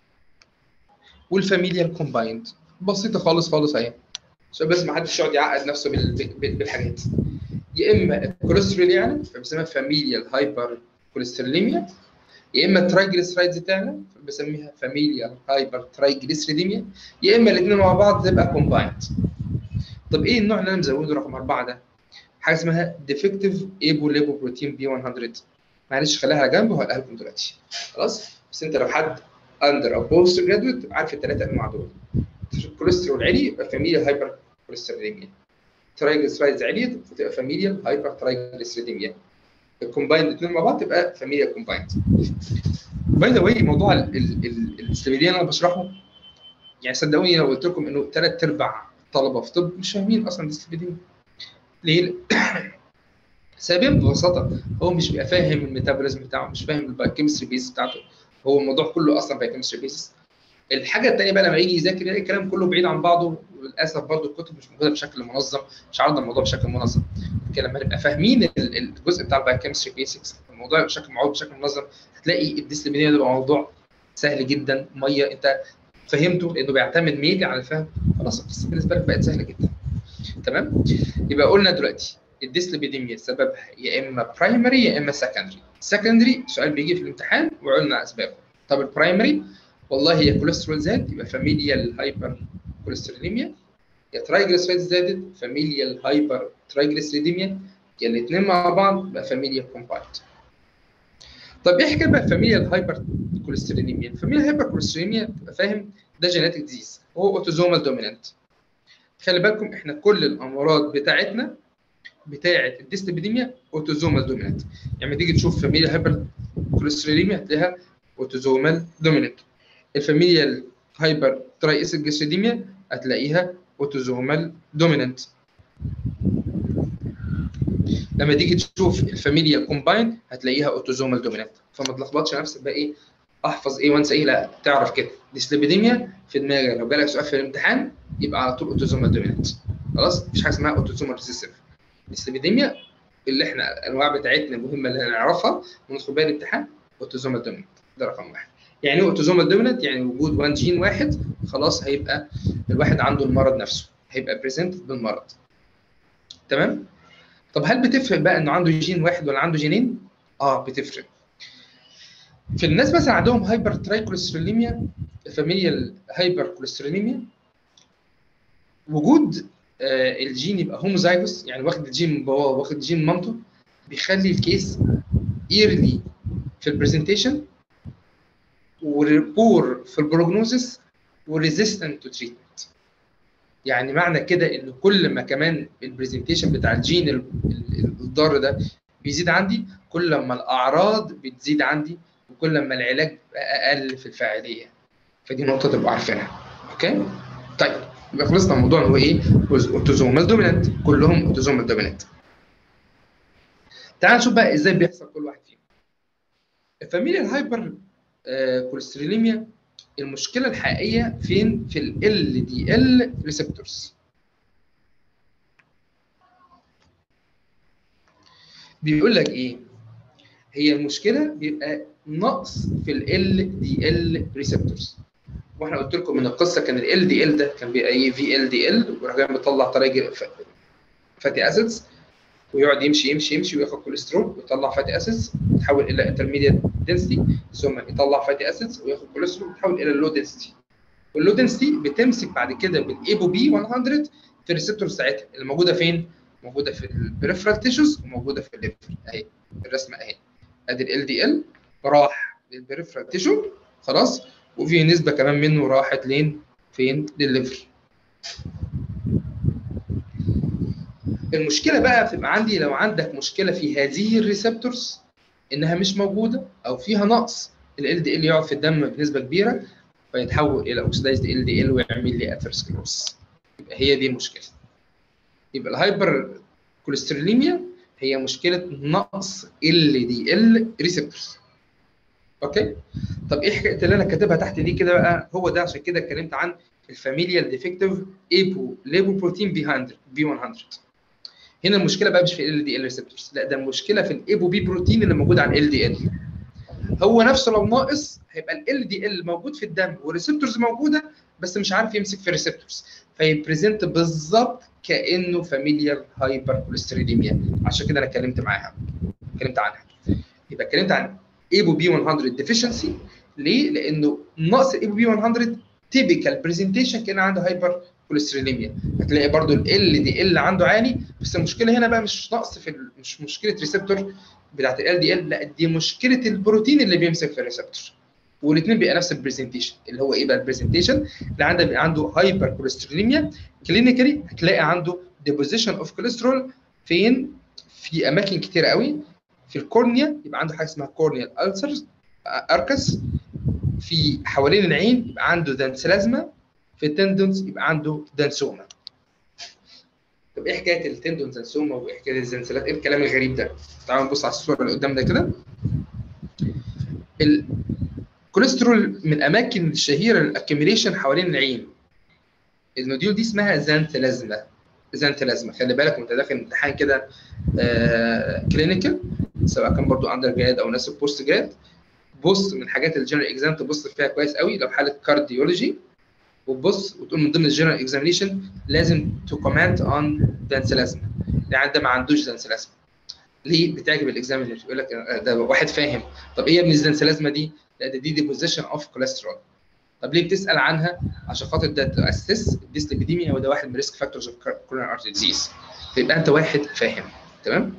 والفاميليال كومبايند. بسيطه خالص خالص اهي، عشان بس ما حدش يقعد يعقد نفسه بالحاجات. يا اما الكوليسترول يعني فبسميها فاميليال هايبر كوليستروليميا، يا اما الترايجليسرايدز تعلى فبسميها فاميليال هايبر ترايجليسيريديميا، يا اما الاثنين مع بعض تبقى كومبايند. طب ايه النوع اللي انا مزوده رقم 4 ده؟ حاجه اسمها ديفكتيف ايبوليبوبروتين بي 100. معلش خليها على جنب وهقولها لكم دلوقتي. خلاص، بس انت لو حد اندر او بوست جرادويت تبقى عارف الثلاثه انواع دول. الكوليسترول عالي يبقى فاميليال هايبر كوليستروليميا، ترايجليسرايدز عاليه تبقى فاميليال هايبر ترايجليسيريديميا، الكومبايند الاثنين مع بعض تبقى فاميليال كومبايند. باي ذا واي موضوع الديسليبيديميا اللي انا بشرحه يعني صدقوني لو قلت لكم انه 3/4 الطلبه في طب مش فاهمين اصلا ديسليبيديميا. ليه؟ سبب ببساطه هو مش بيبقى فاهم الميتابوليزم بتاعه، مش فاهم البايوكيمستري بيس بتاعته، هو الموضوع كله اصلا بايوكيمستري بيس. الحاجه الثانيه بقى لما يجي يذاكر يلاقي الكلام كله بعيد عن بعضه، وللاسف برضه الكتب مش موجوده بشكل منظم، مش عارضه الموضوع بشكل منظم. لكن لما نبقى فاهمين الجزء بتاع البايوكيمستري بيسكس، الموضوع بشكل معروف بشكل منظم، هتلاقي الديسليبيديميا ده موضوع سهل جدا. ميه انت فهمته لانه بيعتمد ميلي على الفهم، خلاص القصه بالنسبه لك بقت سهله جدا. تمام؟ يبقى قلنا دلوقتي الديسليبيديميا سببها يا اما برايمري يا اما سكندري. سكندري سؤال بيجي في الامتحان وقلنا اسبابه. طب البرايمري والله هي كوليسترول زاد يبقى فاميليال هايبر كوليستروليميا، يا ترايجليسرايد زادت فاميليال هايبر ترايجليسيريديميا، يا الاثنين مع بعض يبقى فاميليال كومبايند. طب ايه حكايه بقى فاميليال هايبر كوليستروليميا؟ فاميليال هايبر كوليستروليميا تبقى فاهم ده جينيتك ديزيز، هو اوتوزومال دومينانت. خلي بالكم احنا كل الامراض بتاعتنا بتاعه الديسليبيديميا اوتوزومال دومينانت. يعني لما تيجي تشوف فاميليال هايبر كوليستروليميا هتلاقيها اوتوزومال دومينانت. الفاميليال هايبر ترايسيجليسيديميا هتلاقيها اوتوزومال دومينانت. لما تيجي تشوف الفاميليا كومباين هتلاقيها اوتوزومال دومينانت. فما تلخبطش نفسك بقى ايه احفظ ايه وانسى ايه، لا تعرف كده ديسليبيديميا في دماغك لو جالك سؤال في الامتحان يبقى على طول اوتوزومال دومينانت. خلاص مفيش حاجه اسمها اوتوزومال ريسيسيف. ديسليبيديميا اللي احنا الانواع بتاعتنا المهمه اللي هنعرفها وندخل بيها الامتحان اوتوزومال دومينانت، ده رقم واحد. يعني ايه اوتوزومال دومينانت؟ يعني وجود وان جين واحد خلاص هيبقى الواحد عنده المرض نفسه، هيبقى بريزنتد بالمرض. تمام؟ طب هل بتفرق بقى انه عنده جين واحد ولا عنده جينين؟ بتفرق. في الناس مثلا عندهم هايبر ترايكوليستروليميا، الفاميليال هايبر كوليستروليميا، وجود الجين يبقى هوموزايجوس، يعني واخد الجين من باباه واخد الجين من مامته، بيخلي الكيس ايرلي في البرزنتيشن وريبور في البروجنوزس وريزيستنت تو تريتمنت. يعني معنى كده ان كل ما كمان البرزنتيشن بتاع الجين الضار ده بيزيد عندي، كل ما الاعراض بتزيد عندي، وكل ما العلاج اقل في الفاعليه. فدي نقطه تبقوا عارفينها. اوكي؟ طيب يبقى خلصنا من الموضوع. هو ايه؟ اوتوزومال دومينانت، كلهم اوتوزومال دومينانت. تعال نشوف بقى ازاي بيحصل كل واحد فيهم. الفاميليا الهايبر كوليستروليميا المشكله الحقيقيه فين؟ في ال دي ال ريسبتورز. بيقول لك ايه؟ هي المشكله بيبقى نقص في ال دي ال ريسبتورز. واحنا قلت لكم من القصه كان ال دي ال ده كان بيبقى ايه؟ في ال دي ال وراح جاي بيطلع طريق فاتي اسيدز، ويقعد يمشي يمشي يمشي وياخد كوليسترول ويطلع فاتي اسيدز يتحول الى انترميديت دنسيتي، ثم يطلع فاتي اسيدز وياخد كوليسترول يتحول الى اللو دنسيتي. واللو دنسيتي بتمسك بعد كده بالايبو بي 100 في الريسبتور ساعتها اللي موجوده فين؟ موجوده في البريفرال تيشوز وموجوده في الليفر. اهي الرسمه اهي، ادي ال دي ال راح للبريفرال تيشو خلاص، وفي نسبه كمان منه راحت لين؟ فين؟ للليفر. المشكله بقى بتبقى عندي لو عندك مشكله في هذه الريسبتورز انها مش موجوده او فيها نقص، ال دي ال يقعد في الدم بنسبه كبيره فيتحول الى اوكسيدايزد ال دي ال ويعمل لي اثيروسكليروس. يبقى هي دي المشكله. يبقى الهايبر كوليستروليميا هي مشكله نقص ال دي ال ريسبتورز. اوكي؟ طب ايه حكايه اللي انا كاتبها تحت دي كده بقى؟ هو ده عشان كده اتكلمت عن الفاميليال ديفكتيف ايبو ليبوبروتين بي 100. هنا المشكله بقى مش في ال دي ال ريسبتورز، لا ده المشكله في الايبو بي بروتين اللي موجود على ال دي ال. هو نفسه لو ناقص هيبقى ال دي ال موجود في الدم والريسبتورز موجوده بس مش عارف يمسك في الريسبتورز، فيبريزنت بالظبط كانه فاميليال هايبر كوليستروليميا. عشان كده انا اتكلمت عنها. يبقى اتكلمت عن ايبو بي 100 ديفيشنسي. ليه؟ لانه نقص الايبو بي 100 تيبيكال برزنتيشن كان عنده هايبر كوليستروليميا. هتلاقي برضو ال دي ال عنده عالي، بس المشكله هنا بقى مش نقص في مش مشكله ريسبتور بتاعت ال دي ال، لا دي مشكله البروتين اللي بيمسك في الريسبتور. والاثنين بيبقى نفس البرزنتيشن اللي هو ايه بقى البرزنتيشن اللي عنده هايبر كوليستروليميا. كلينيكالي هتلاقي عنده ديبوزيشن اوف كوليسترول فين؟ في اماكن كتير قوي. في الكورنيا يبقى عنده حاجه اسمها كورنيال ألسرز اركس، في حوالين العين يبقى عنده دانسلازما، في التندونز يبقى عنده دانسوما. طب ايه حكايه التندون دانسوما وايه حكايه الزنسلات؟ ايه الكلام الغريب ده؟ تعالوا نبص على الصوره اللي قدام ده كده. الكوليسترول من الاماكن الشهيره للاكيميليشن حوالين العين. النوديول دي اسمها زانثلازما. خلي بالك وانت داخل امتحان كده كلينيكال، سواء كان برضو اندر جراد او ناس بوست جراد، بص من حاجات الجنرال اكزام تبص فيها كويس قوي لو حاله كارديولوجي، وتبص وتقول من ضمن الجنرال اكزامينيشن لازم تو كومنت اون دانسلازما. يعني ده ما عندوش دانسلازما. ليه؟ بتعجب الاكزامينر يقول لك ده واحد فاهم. طب ايه يا ابني الدانسلازما دي؟ لا ده دي ديبوزيشن اوف كوليسترول. طب ليه بتسال عنها؟ عشان خاطر ده تاسس الديسليبيديميا، وده واحد من ريسك فاكتورز اوف كوروناري ارتري ديزيز. فيبقى انت واحد فاهم. تمام؟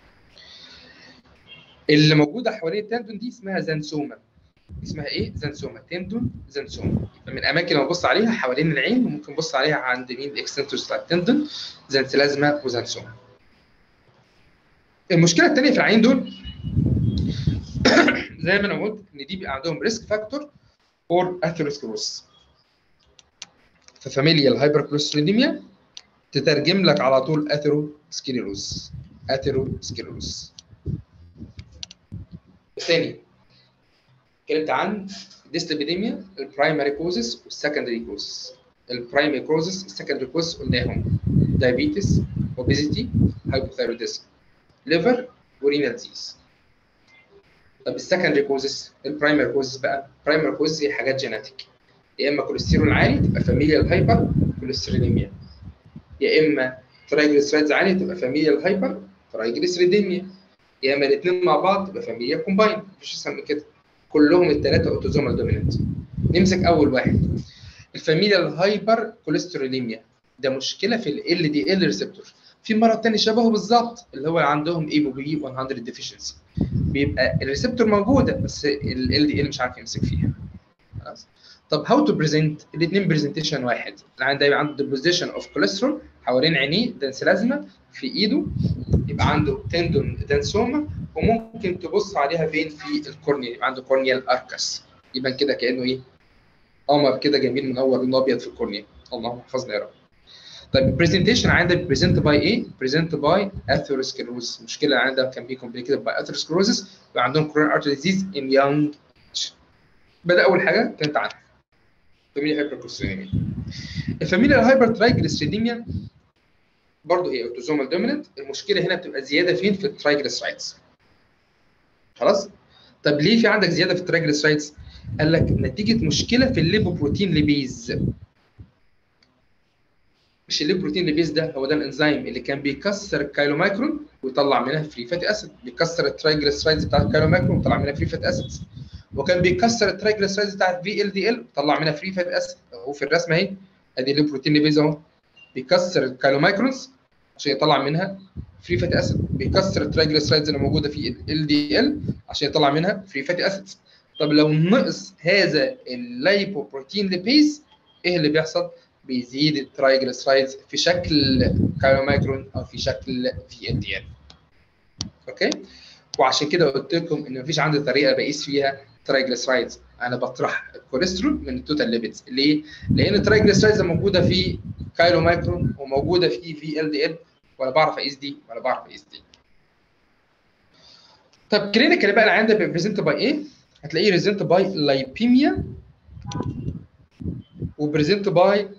اللي موجوده حوالين التندون دي اسمها زانسوما. اسمها ايه؟ زانسوما، تندون زانسوما. يبقى من الاماكن اللي ببص عليها حوالين العين، وممكن نبص عليها عند مين؟ الاكستنتورز بتاع التندون، زانسلازما وزانسوما. المشكله الثانيه في العين دول زي ما انا قلت ان دي بيبقى عندهم ريسك فاكتور فور اثيروسكليروس. ففاميليال هايبركوليستروليميا تترجم لك على طول اثيروسكليروس. اثيروسكليروس. الثاني اتكلمت عن الديسليبيديميا، البرايمري كوزز والسكندري كوزز. البرايمري كوزز السكندري كوزز قلناهم: دايابيتس، اوبيزيتي، هايبوثايروديزم، ليفر، ورينال ديزيز. طب السكندري كوزز، البرايمري كوزز بقى، البرايمري كوزز هي حاجات جيناتيك، يا اما كوليسترول عالي تبقى فاميليال هايبر كوليستروليميا، يا اما ترايجليسرايدز عالي تبقى فاميليال هايبر ترايجليسريديميا، يا اما الاثنين مع بعض تبقى فاميليال كومباين. مفيش اسهل من كده، كلهم الثلاثه اوتوزومال دوميننت. نمسك اول واحد، الفاميليال هايبر كوليستروليميا. ده مشكله في ال دي ال ريسبتور. في مرض تاني شبهه بالظبط اللي هو عندهم اي بي 100 ديفيشنسي، بيبقى الريسبتور موجوده بس ال دي ال مش عارف يمسك فيها. خلاص. طب هاو تو بريزنت؟ الاثنين برزنتيشن واحد. العيان ده يبقى عنده ديبوزيشن اوف كوليسترول حوالين عينيه، دنسلازما في ايده، يبقى عنده تندون دنسوما، وممكن تبص عليها فين؟ في الكورنيا، يبقى عنده كورنيال اركس، يبقى كده كانه ايه؟ قمر كده جميل منور لونه ابيض في الكورنيا. اللهم احفظنا يا رب. طيب البرزنتيشن عندك بريزنت باي ايه؟ بريزنت باي اثيروسكلروز. المشكله عندها كان بي كومبليكيتد باي اثيروسكلروزس، وعندهم كوروناري ارتري ديزيز ان يونج. بدا اول حاجه كانت عنها فاميليا هايبركوليسترينيميا. الفاميليا الهايبر ترايجليسيريديميا برضه هي اوتوزومال دوميننت. المشكله هنا بتبقى زياده فين؟ في الترايجليسرايدز. خلاص؟ طب ليه في عندك زياده في الترايجليسرايدز؟ قال لك نتيجه مشكله في الليبوبروتين ليبيز. مش الليبوبروتين ليبيز ده هو ده الانزيم اللي كان بيكسر الكايلومايكرون ويطلع منها فري فاتي اسيد، بيكسر الترايجليسرايدز بتاع الكايلومايكرون ويطلع منها فري فاتي اسيد، وكان بيكسر الترايجليسرايدز بتاعت في ال دي ال ويطلع منها فري فاتي اسيد. اهو في الرسمه اهي، ادي الليبوبروتين ليبيز اهو، بيكسر الكايلومايكرونز عشان يطلع منها فري فاتي اسيد، بيكسر الترايجليسرايدز اللي موجوده في ال دي ال عشان يطلع منها فري فاتي اسيد. طب لو نقص هذا اللايبوبروتين ليبيز ايه اللي بيحصل؟ بيزيد الترايجليسرايدز في شكل كايلومايكرون او في شكل في ال دي ال. اوكي؟ وعشان كده قلت لكم ان مفيش عندي طريقه بقيس فيها ترايجليسرايدز، انا بطرح الكوليسترول من التوتال ليبيدز. ليه؟ لان الترايجليسرايدز موجوده في كايلو مايكرون وموجوده في ال دي ال، ولا بعرف اقيس دي ولا بعرف اقيس دي. طب كلينيكال بقى العيان ده بيبريزنت باي ايه؟ هتلاقيه ريزنت باي لايبيميا وبريزنت باي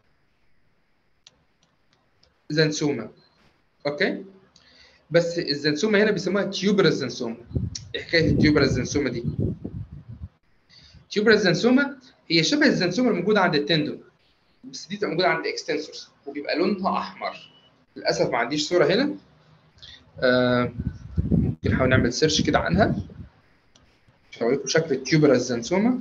زنسوما. اوكي؟ بس الزنسوما هنا بيسموها تيوبرال زنسوما. ايه حكايه التيوبرال زنسوما دي؟ تيوبرال زنسوما هي شبه الزنسوما الموجوده عند التندون، بس دي بتبقى موجوده عند اكستنسورز وبيبقى لونها احمر. للاسف ما عنديش صوره هنا، ممكن نحاول نعمل سيرش كده عنها عشان اوريكم شكل التيوبرال زنسوما.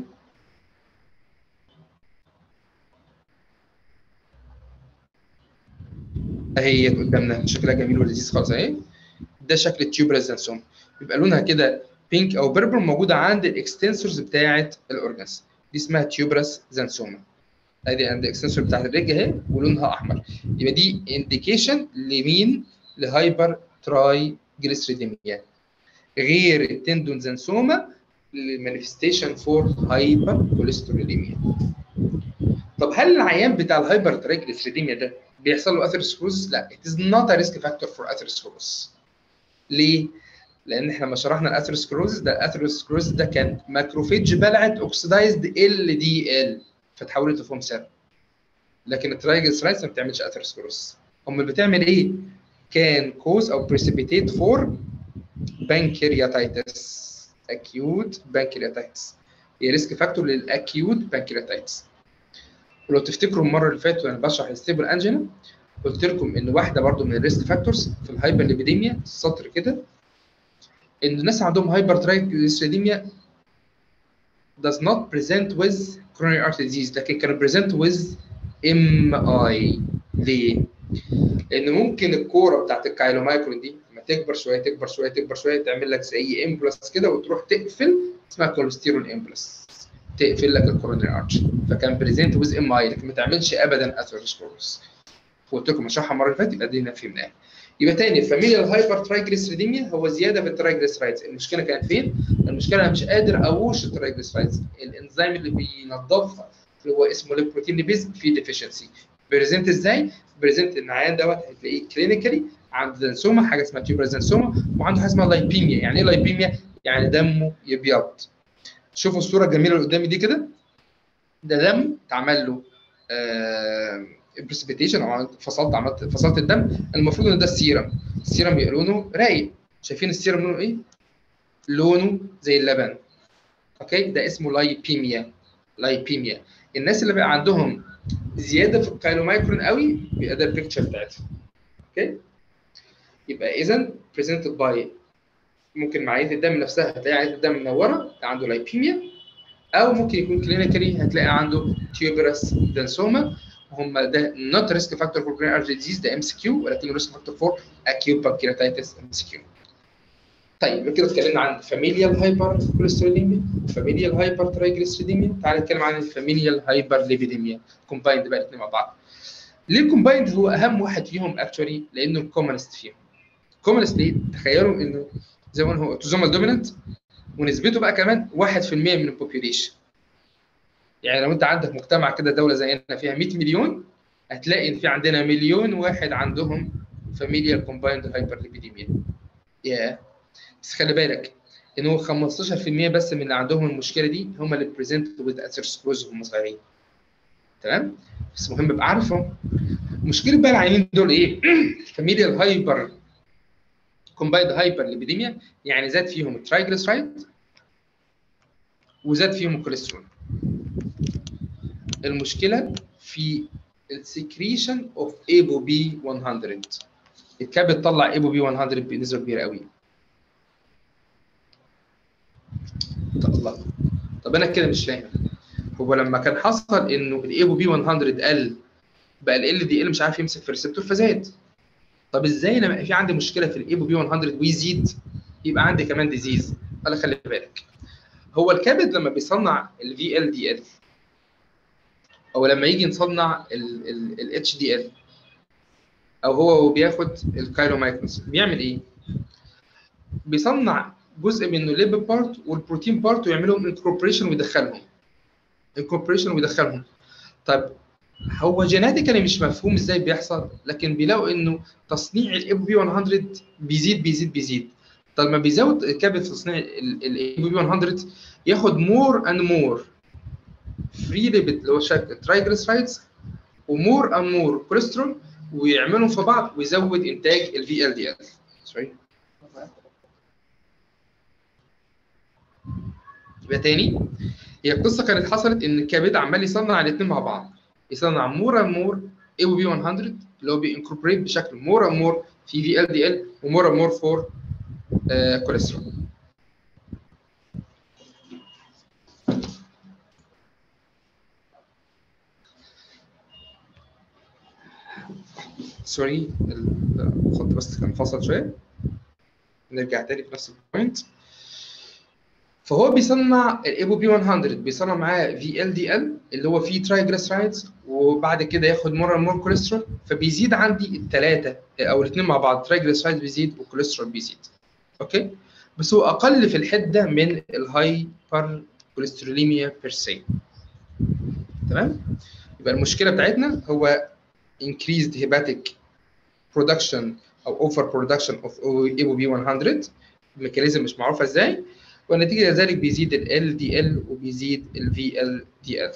اهي قدامنا شكلها جميل ولذيذ خالص اهي. ده شكل التيوبرال زنسوما، بيبقى لونها كده بينك او بيربل، موجوده عند الاكستنسورز بتاعه الاورجنز، دي اسمها تيوبرس زنسوما. ادي عند الاكستنسور بتاعت الرجل اهي ولونها احمر، يبقى دي انديكيشن لمين؟ لهايبر تراي جليسريديميا. غير التندون زنسوما للمانيفستيشن فور هايبر كوليستروليميا. طب هل العيان بتاع الهايبر تراي جليسريديميا ده بيحصل له اثيروسكلوز؟ لا، it is not a risk factor for atherosclerosis. ليه؟ لان احنا لما شرحنا الاثيروسكلوز ده، الاثيروسكلوز ده كان ماكروفيج بلعت اوكسيدايزد ال دي ال فتحولت لفوم سيل، لكن الترايجلسرايدز ما بتعملش اثيروسكلوز. امال بتعمل ايه؟ كان كوز او بريسيبيتيت فور بانكرياتايتس، اكيوت بانكرياتايتس، هي ريسك فاكتور للاكيوت بانكرياتايتس. ولو تفتكروا المره اللي فاتت وانا بشرح الستيبل انجينا قلت لكم ان واحده برضو من الريسك فاكتورز في الهايبرليبيديميا، السطر كده، ان الناس عندهم هايبر ترايجليسيريديميا does not present with coronary artery disease، لكن كانوا present with MI. ليه؟ لان ممكن الكوره بتاعت الكايلومايكرون دي لما تكبر شويه تكبر شويه تكبر شويه تعمل لك زي امبلس كده وتروح تقفل، اسمها كوليسترول امبلس، تقفل لك الكورونري ارش، فكان بريزنت ويز MI، لكن ما تعملش ابدا اثيروسكلوروس. قلت لكم اشرحها المره اللي فاتت يبقى دينا فهمناها. يبقى تاني الفاميليال هايبر ترايجليسيريديميا هو زياده في الترايجليسرايدز. المشكله كانت فين؟ المشكله انا مش قادر اوش الترايجليسرايدز، الانزيم اللي بينظفها اللي هو اسمه ليبروتين ليبيز فيه ديفيشنسي. بريزنت ازاي؟ بريزنت ان العيان دوت هتلاقيه كلينيكالي عنده زنسوما، حاجه اسمها تيوبرال زنسوما، وعنده حاجه اسمها لايبيميا. يعني ايه لايبيميا؟ يعني دمه يبيض. شوفوا الصوره الجميله اللي قدامي دي كده، ده دم اتعمل له بريسبيتيشن، او فصلت الدم. المفروض ان ده السيرم بيبقى لونه رايق. شايفين السيرم لونه ايه؟ لونه زي اللبن. اوكي، ده اسمه لايبيميا. الناس اللي بقى عندهم زياده في الكايلومايكرون قوي بيبقى ده البيكتشر بتاعتهم. اوكي، يبقى اذا بريزنتد باي، ممكن مع عينه الدم نفسها هتلاقي عينه الدم منوره عنده لايبيميا، او ممكن يكون كلينيكالي هتلاقي عنده تيوبرس دانسوما. هم ده نوت ريسك فاكتور فور كوروناري ارتري ديزيز، ده ام سي كيو، ولكن ريسك فاكتور فور اكيوت بانكرياتايتس ام سي كيو. طيب كده اتكلمنا عن فاميليال هايبر كوليستروليميا وفاميليال هايبر ترايجليسيريديميا. تعالى نتكلم عن الفاميليال هايبر ليبيديميا، كومبايند بقى الاثنين مع بعض. ليه الكومبايند هو اهم واحد فيهم اكشولي؟ لانه الكومنست فيهم. كومنست ليه؟ تخيلوا انه زي ما هو اوتوزومال دومينانت، ونسبته بقى كمان 1% من البوبيوليشن. يعني لو انت عندك مجتمع كده، دوله زينا فيها 100 مليون، هتلاقي ان في عندنا مليون واحد عندهم فاميليال كومبايند هايبر ليبيديميا. ياه، بس خلي بالك ان هو 15% بس من اللي عندهم المشكله دي هم اللي بريزنت وذ اثيروسكلوز وهم صغيرين. تمام، بس مهم ابقى عارفه. مشكله بقى العيانين دول ايه؟ فاميليال هايبر كومبايند هايبر ليبيديميا يعني زاد فيهم الترايجليسرايد وزاد فيهم الكوليسترول. المشكله في السكريشن اوف ايبو بي 100. الكبد طلع ايبو بي 100 بنسبه كبيره قوي. الله، طب انا كده مش فاهم. هو لما كان حصل انه الايبو بي 100 قل، بقى ال دي ال مش عارف يمسك في الريسبتور فزاد. طب ازاي لما في عندي مشكله في الايبو بي 100 ويزيد يبقى عندي كمان ديزيز؟ قال خلي بالك، هو الكبد لما بيصنع الفي ال دي ال، او لما يجي نصنع الاتش دي ال، او هو بياخد الكايلومايكروس، بيعمل ايه؟ بيصنع جزء منه ليبيد بارت والبروتين بارت ويعملهم انكوربريشن ويدخلهم. طب هو جيناتيكالي مش مفهوم ازاي بيحصل، لكن بيلاقوا انه تصنيع الاي بي 100 بيزيد. طب ما بيزود الكبد في تصنيع الاي بي 100 ياخد مور اند مور فري ليبيد اللي هو شكل ترايجليسرايدز ومور اند مور كوليسترول، ويعملهم في بعض ويزود انتاج الفي ال دي ال. سوري، يبقى تاني، هي القصه كانت حصلت ان الكبد عمال يصنع الاثنين مع بعض، يصنع مور اند مور اي بي 100 اللي هو بينكوربريت بشكل مور اند مور في ال دي ال ومور اند مور فور كوليسترول. سوري الخط بس كان فاصل شويه، نرجع تاني في نفس البوينت. فهو بيصنع الايبو بي 100، بيصنع معاه في ال دي ال اللي هو فيه ترايجليسرايدز، وبعد كده ياخد مور اند مور كوليسترول، فبيزيد عندي الثلاثه او الاثنين مع بعض، ترايجليسرايدز بيزيد والكوليسترول بيزيد. اوكي، بس هو اقل في الحده من الهايبر كوليستروليميا بير سي. تمام، يبقى المشكله بتاعتنا هو increased hepatic production او over production of ApoB 100. الميكانيزم مش معروفه ازاي، ونتيجه ذلك بيزيد ال LDL وبيزيد ال VLDL،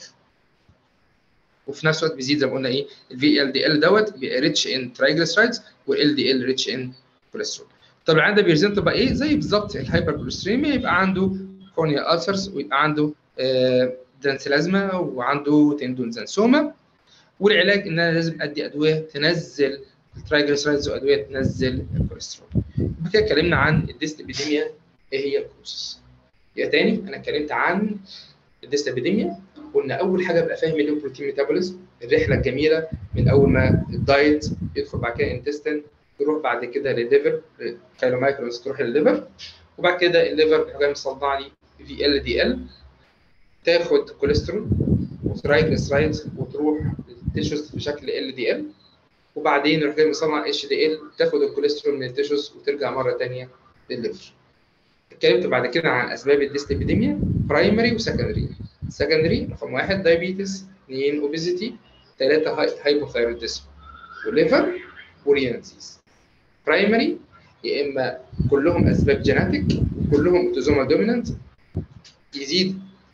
وفي نفس الوقت بيزيد زي ما قلنا ايه، ال VLDL دوت بيبقى ريتش ان ترايجليسرايدز وال LDL ريتش ان كوليسترول. طب العيان ده بيرزنت بقى ايه؟ زي بالظبط الهايبر كوليستريميا، يبقى عنده كورنيال ألسرز ويبقى عنده دانسلازما وعنده تندونزانسوما. والعلاج ان انا لازم ادي ادويه تنزل الترايجليسرايدز وادويه تنزل الكوليسترول. يبقى كده اتكلمنا عن الديسليبيديميا ايه هي البروسيس. يبقى تاني انا اتكلمت عن الديسليبيديميا، قلنا اول حاجه ابقى فاهم البروتين ميتابوليزم، الرحله الجميله من اول ما الدايت يدخل بعد كده انتستين، يروح بعد كده للليفر، الكايلومايكروس تروح للليفر، وبعد كده الليفر جاي مصنع لي في ال دي ال، تاخد كوليسترول وترايجليسرايدز وتروح للتيشوز بشكل ال دي ال، وبعدين يروح جاي مصنع اتش دي ال، تاخد الكوليسترول من التيشوز وترجع مره ثانيه للليفر. اتكلمت بعد كده عن اسباب الديسليبيديميا، برايمري وسكندري. سكندري رقم 1 دايابيتس، 2 اوبيزيتي، 3 هايبوثايروديزم والليفر ورينال ديزيز. برايمري يا اما كلهم اسباب جيناتيك، كلهم اوتوزومال دومينانت، يزيد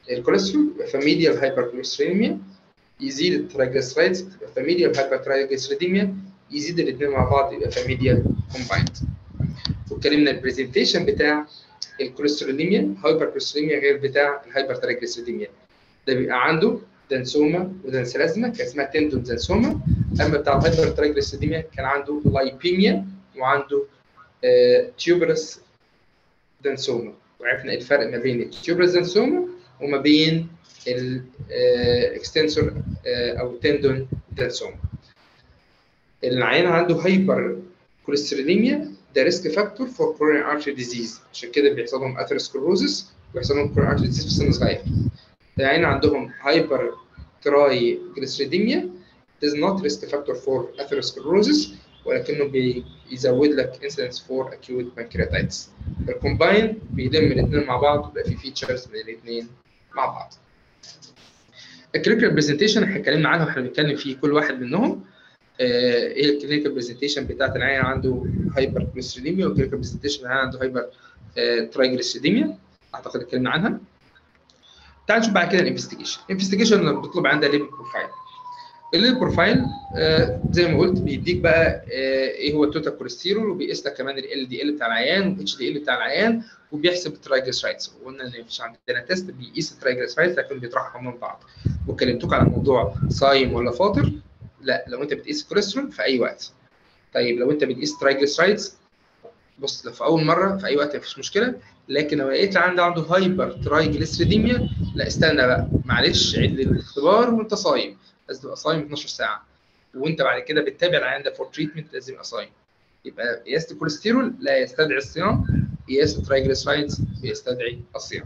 الكوليسترول يبقى فاميليال هايبركوليستريميا، يزيد الترايجليسرايدز تبقى فاميليال هايبرترايجليسيريديميا، يزيد الاثنين مع بعض يبقى فاميليال كومبايند. واتكلمنا البرزنتيشن بتاع الكوليستروليميا هايبركوليستريميا غير بتاع الهايبرترايجليسيريديميا، ده بيبقى عنده دنسوما ودنسلازما كان اسمها تندون دنسوما، اما بتاع الهايبرترايجليسيريديميا كان عنده لايبيميا وعنده تيوبرس دنسوما. وعرفنا الفرق ما بين التيوبرس دنسوما وما بين الاكستنسور او تندون دنسوما. العيان عنده هايبر كوليستروليميا ده ريسك فاكتور فور كوروناري ارتري ديزيز، عشان كده بيحصل لهم اثيروسكلروزس ويحصل لهم كوروناري ارتري ديزيز في سن صغير. العيان عندهم هايبر ترايجليسيريديميا does not risk factor for atherosclerosis ولكنه بيزود لك incidence for acute pancreatitis. الكومباين بيلم الاثنين مع بعض ويبقى في فيتشرز من الاثنين مع بعض. الكلينيكال برزنتيشن احنا اتكلمنا عنها واحنا بنتكلم في كل واحد منهم. ايه الكلينيكال برزنتيشن بتاعت العيان عنده هايبر كوليستروليميا والكلينيكال برزنتيشن العيان عنده هايبر ترايجليسيريديميا اعتقد اتكلمنا عنها. تعال نشوف بعد كده الانفستيجيشن. الانفستيجيشن بتطلب عندها ليبيد بروفايل. الليبيد بروفايل زي ما قلت بيديك بقى ايه هو التوتال كوليسترول وبيقيس لك كمان ال دي ال بتاع العيان والاتش دي ال بتاع العيان وبيحسب الترايجليسرايدز. وقلنا ان مفيش عندنا تيست بيقيس الترايجليسرايدز لكن بيطرحهم من بعض. وكلمتوك على موضوع صايم ولا فاطر. لا، لو انت بتقيس الكوليسترول في اي وقت. طيب لو انت بتقيس ترايجليسرايدز بص لو في اول مره في اي وقت مفيش مشكله، لكن لو لقيت عنده هايبر ترايجليسيريديميا لا استنى بقى معلش عيد الاختبار وانت صايم، لازم تبقى صايم 12 ساعه وانت بعد كده بتتابع العيان ده فور تريتمنت لازم يبقى صايم. يبقى قياس الكوليسترول لا يستدعي الصيام، قياس الترايجليسرايدز بيستدعي الصيام.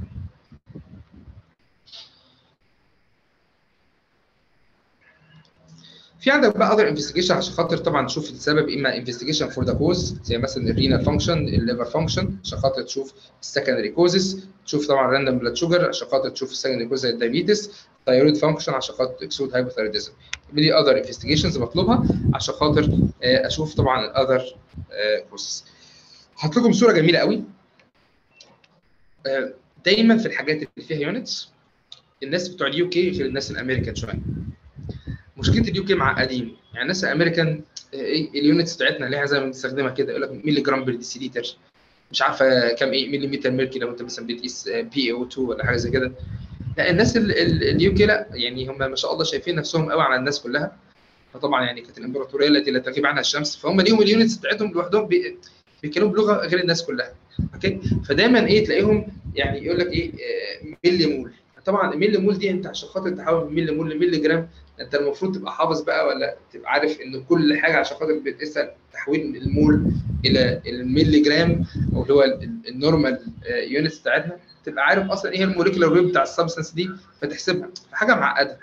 في عندك بقى اذر انفستيجيشن عشان خاطر طبعا تشوف السبب، اما انفستيجيشن فور ذا كوز زي مثلا الرينال فانكشن، الليفر فانكشن عشان خاطر تشوف السكندري كوزز، تشوف طبعا راندوم بلاد شوجر عشان خاطر تشوف السكندري كوز زي الدايابيتس، ثايرويد فانكشن عشان خاطر تكسود هايبوثايروديزم. دي اذر انفستيجيشنز بطلبها عشان خاطر اشوف طبعا الاذر كوزز. هحط لكم صوره جميله قوي. دايما في الحاجات اللي فيها يونتس الناس بتوع اليو كي غير الناس الامريكان شويه. مشكله اليو كي معقدين، يعني الناس الامريكان ايه اليونتس بتاعتنا اللي هي زي ما بنستخدمها كده يقول لك مللي جرام بير ديسيليتر، مش عارفه كام ايه مليمتر ميركي لو انت مثلا بتقيس بي او 2 ولا حاجه زي كده. لا الناس اليو كي لا، يعني هم ما شاء الله شايفين نفسهم قوي على الناس كلها. فطبعا يعني كانت الامبراطوريه التي لا تغيب عنها الشمس، فهم ليهم اليونتس بتاعتهم لوحدهم بيتكلموا بلغه غير الناس كلها. اوكي، فدايما ايه تلاقيهم يعني يقول لك ايه ملي مول. طبعا الملي مول دي انت عشان خاطر تحول من ملي مول لملي جرام انت المفروض تبقى حافظ بقى ولا تبقى عارف ان كل حاجه عشان خاطر بتقيسها تحويل المول الى الملي جرام او اللي هو النورمال يونتس بتاعتنا، تبقى عارف اصلا ايه الموليكولار ويت بتاع السبستنس دي فتحسبها، فحاجه معقده.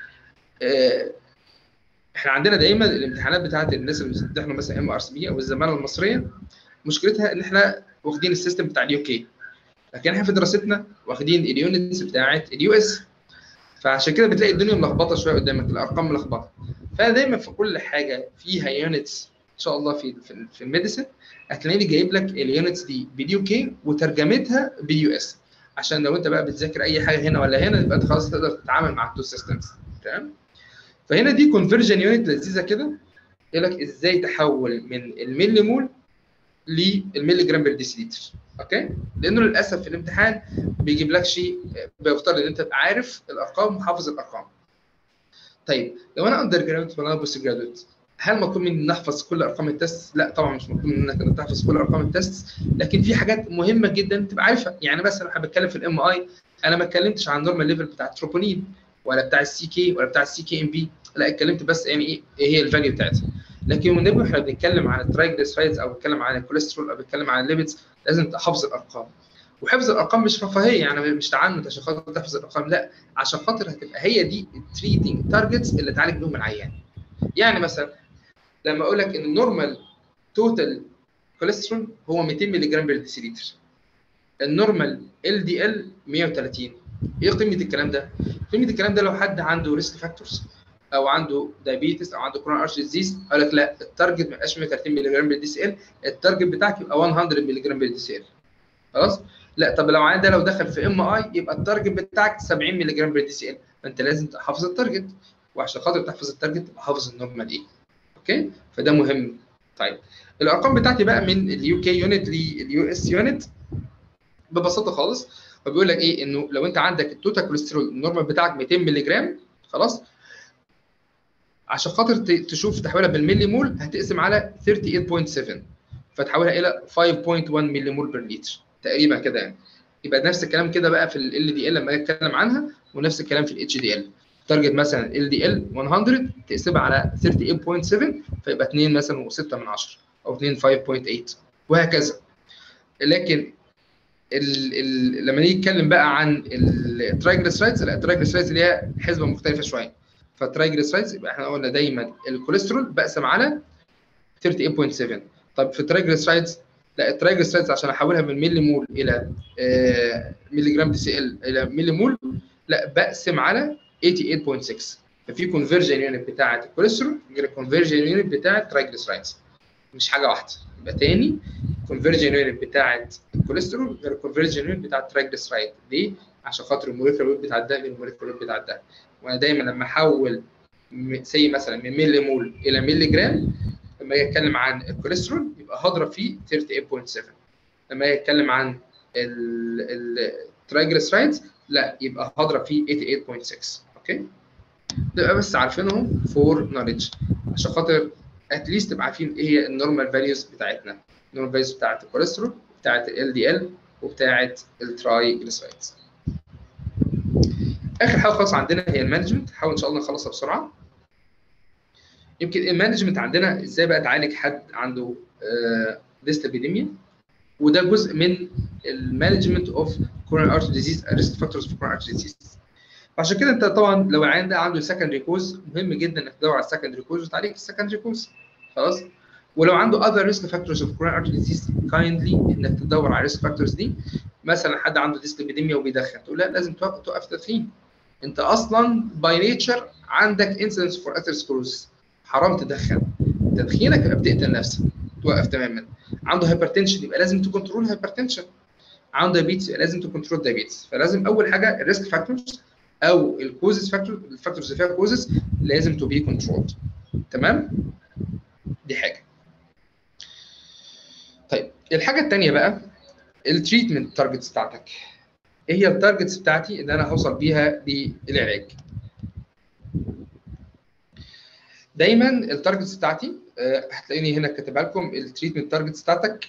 احنا عندنا دايما الامتحانات بتاعت الناس اللي بتمتحنوا مثلا ام ار سي بي او الزماله المصريه مشكلتها ان احنا واخدين السيستم بتاع اليو كي، لكن احنا في دراستنا واخدين اليونتس بتاعت اليو اس، فعشان كده بتلاقي الدنيا ملخبطه شويه قدامك، الارقام ملخبطه. فدايما في كل حاجه فيها يونتس ان شاء الله في الميديسن هتلاقيني جايب لك اليونتس دي باليو كي وترجمتها باليو اس، عشان لو انت بقى بتذاكر اي حاجه هنا ولا هنا يبقى انت خلاص تقدر تتعامل مع التو سيستمز. تمام. فهنا دي كونفرجن يونت لذيذه كده يقول لك ازاي تحول من الملي مول للملي جرام بير ديسيليتر. اوكي، لانه للاسف في الامتحان بيجيب لك شيء بيفترض ان انت تبقى عارف الارقام وحافظ الارقام. طيب لو انا اندر جرادويت ولا بوست جرادويت هل مطلوب مني ان احفظ كل ارقام التست؟ لا طبعا مش مطلوب منك انك تحفظ كل ارقام التست، لكن في حاجات مهمه جدا تبقى عارفها. يعني مثلا انا بتكلم في الام اي انا ما اتكلمتش عن النورمال ليفل بتاع التروبونين ولا بتاع السي كي ولا بتاع السي كي ام بي، لا اتكلمت بس يعني ايه هي الفاليو بتاعتها. لكن والنبي احنا بنتكلم عن الترايجليسرايدز او بنتكلم عن الكوليسترول او بنتكلم عن الليبيدز لازم تحفظ الارقام. وحفظ الارقام مش رفاهيه، يعني مش تعنت عشان خاطر تحفظ الارقام، لا عشان خاطر هتبقى هي دي التريتنج تارجتس اللي تعالج بيهم العيان. يعني مثلا لما اقول لك ان النورمال توتال كوليسترول هو 200 مللي جرام بير ديسيليتر، النورمال ال دي ال 130، ايه قيمه الكلام ده؟ قيمه الكلام ده لو حد عنده ريسك فاكتورز او عنده دايابيتس او عنده كوروناري ارتري ديزيز اقول لك لا التارجت ما يبقاش 130 مللي جرام بير دي سي ال، التارجت بتاعك يبقى 100 مللي جرام بير دي سي ال. خلاص؟ لا طب لو العيان ده لو دخل في ام اي يبقى التارجت بتاعك 70 مللي جرام بير دي سي ال، فانت لازم تحافظ التارجت، وعشان خاطر تحفظ التارجت تبقى حافظ النورمال ايه. اوكي فده مهم. طيب الارقام بتاعتي بقى من اليو كي يونت لليو اس يونت ببساطه خالص، فبيقول لك ايه انه لو انت عندك التوتال كوليسترول النورمال بتاعك 200 مللي جرام خلاص، عشان خاطر تشوف تحويلها بالملي مول هتقسم على 38.7 فتحولها الى 5.1 ملي مول بر لتر تقريبا كده يعني. يبقى نفس الكلام كده بقى في ال دي ال لما اجي اتكلم عنها، ونفس الكلام في الاتش دي ال. تارجت مثلا ال دي ال 100 تقسمها على 38.7 فيبقى 2 مثلا و6 من 10 او 2 5.8 وهكذا. لكن لما نيجي نتكلم بقى عن الترايجليسرايدز، لا الترايجليسرايدز اللي هي حسبه مختلفه شويه. فالترايجليسرايدز يبقى احنا قلنا دايما الكوليسترول بقسم على 38.7. طب في الترايجليسرايدز لا الترايجليسرايدز عشان احولها من ملي مول الى ملي جرام دي سي ال الى ملي مول لا بقسم على 88.6. ففي كونفرجن يونت بتاعه الكوليسترول غير الكونفرجن يونت بتاعه الترايجليسرايدز، مش حاجه واحده. يبقى تاني الكونفرجن يونت بتاعه الكوليسترول غير الكونفرجن يونت بتاعه الترايجليسرايد. ليه؟ عشان خاطر الموليكيولر ويت بتاع ده غير الموليكيولر ويت بتاع ده. وانا دايما لما احول سي مثلا من ملي مول الى ملي جرام، لما اجي اتكلم عن الكوليسترول يبقى هضرب فيه 38.7. لما اجي اتكلم عن الترايجليسرايدز لا يبقى هضرب فيه 88.6. اوكي نبقى بس عارفينهم فور نوليدج عشان خاطر اتليست تبقى عارفين ايه هي النورمال فاليوز بتاعتنا. النورمال فاليوز بتاعت الكوليسترول، بتاعت ال دي ال، وبتاعت الترايجليسرايدز. اخر حاجه خالص عندنا هي المانجمنت، حاول ان شاء الله نخلصها بسرعه. يمكن المانجمنت عندنا ازاي بقى تعالج حد عنده ديسليبيديميا، وده جزء من المانجمنت اوف كوروناري ارتري ديزيز، ريسك فاكتورز في كوروناري ارتري ديزيز. عشان كده انت طبعا لو العيان ده عنده سكندري كوز مهم جدا انك تدور على السكندري كوز وتعالج السكندري كوز خلاص. ولو عنده other risk factors of coronary artery disease kindly انك تدور على الريسك فاكتورز دي. مثلا حد عنده ديسليبيديميا وبيدخن، تقول لا لازم توقف تدخين، انت اصلا باي نيتشر عندك انسيدنس فور اثيروسكلوروسيس، حرام تدخن، تدخينك يبقى بتقتل نفسك، توقف تماما. عنده هايبرتنشن يبقى لازم تكنترول هايبرتنشن، عنده دايابيتس يبقى لازم تكنترول دايابيتس. فلازم اول حاجه الريسك فاكتورز او الكوزز فاكتور، الفاكتورز اللي فيها كوزز لازم تو بي كنترولد. تمام؟ دي حاجه. طيب الحاجه الثانيه بقى التريتمنت تارجتس بتاعتك. ايه هي التارجتس بتاعتي اللي انا هوصل بيها للعلاج؟ دايما التارجتس بتاعتي هتلاقيني هنا كاتبها لكم. التريتمنت تارجتس بتاعتك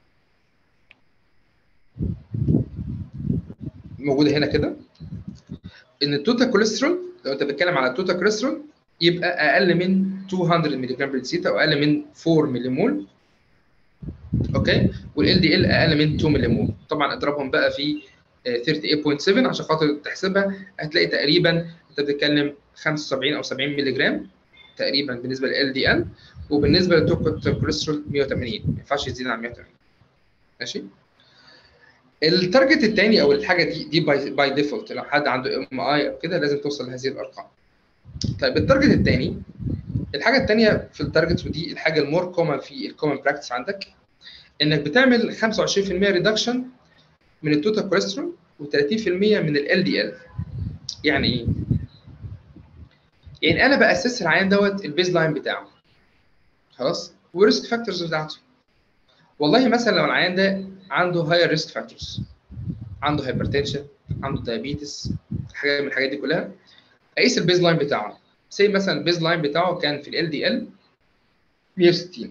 موجوده هنا كده، ان التوتال كوليسترول لو انت بتتكلم على التوتال كوليسترول يبقى اقل من 200 مللي جرام بر ديسيتا او اقل من 4 ملي مول. اوكي والال دي ال اقل من 2 ملي مول. طبعا اضربهم بقى في 38.7 عشان خاطر تحسبها، هتلاقي تقريبا انت بتتكلم 75 او 70 مللي جرام تقريبا بالنسبه لل دي ال، وبالنسبه للتوتال كوليسترول 180 ما ينفعش يزيد عن 180. ماشي. التارجت الثاني او الحاجه دي باي ديفولت لو حد عنده ام اي او كده لازم توصل لهذه الارقام. طيب التارجت الثاني، الحاجه الثانيه في التارجت ودي الحاجه المور كومن في الكومن براكتس عندك، انك بتعمل 25% ريدكشن من التوتال كوليسترول و30% من ال دي ال. يعني ايه؟ يعني انا باسس العيان دوت البيز لاين بتاعه خلاص والريسك فاكتورز بتاعته. والله مثلا لو العيان ده عنده هاير ريسك فاكتورز، عنده هايبرتنشن، عنده دايابيتس، حاجه من الحاجات دي كلها، اقيس البيز لاين بتاعه. زي مثلا البيز لاين بتاعه كان في ال دي ال 160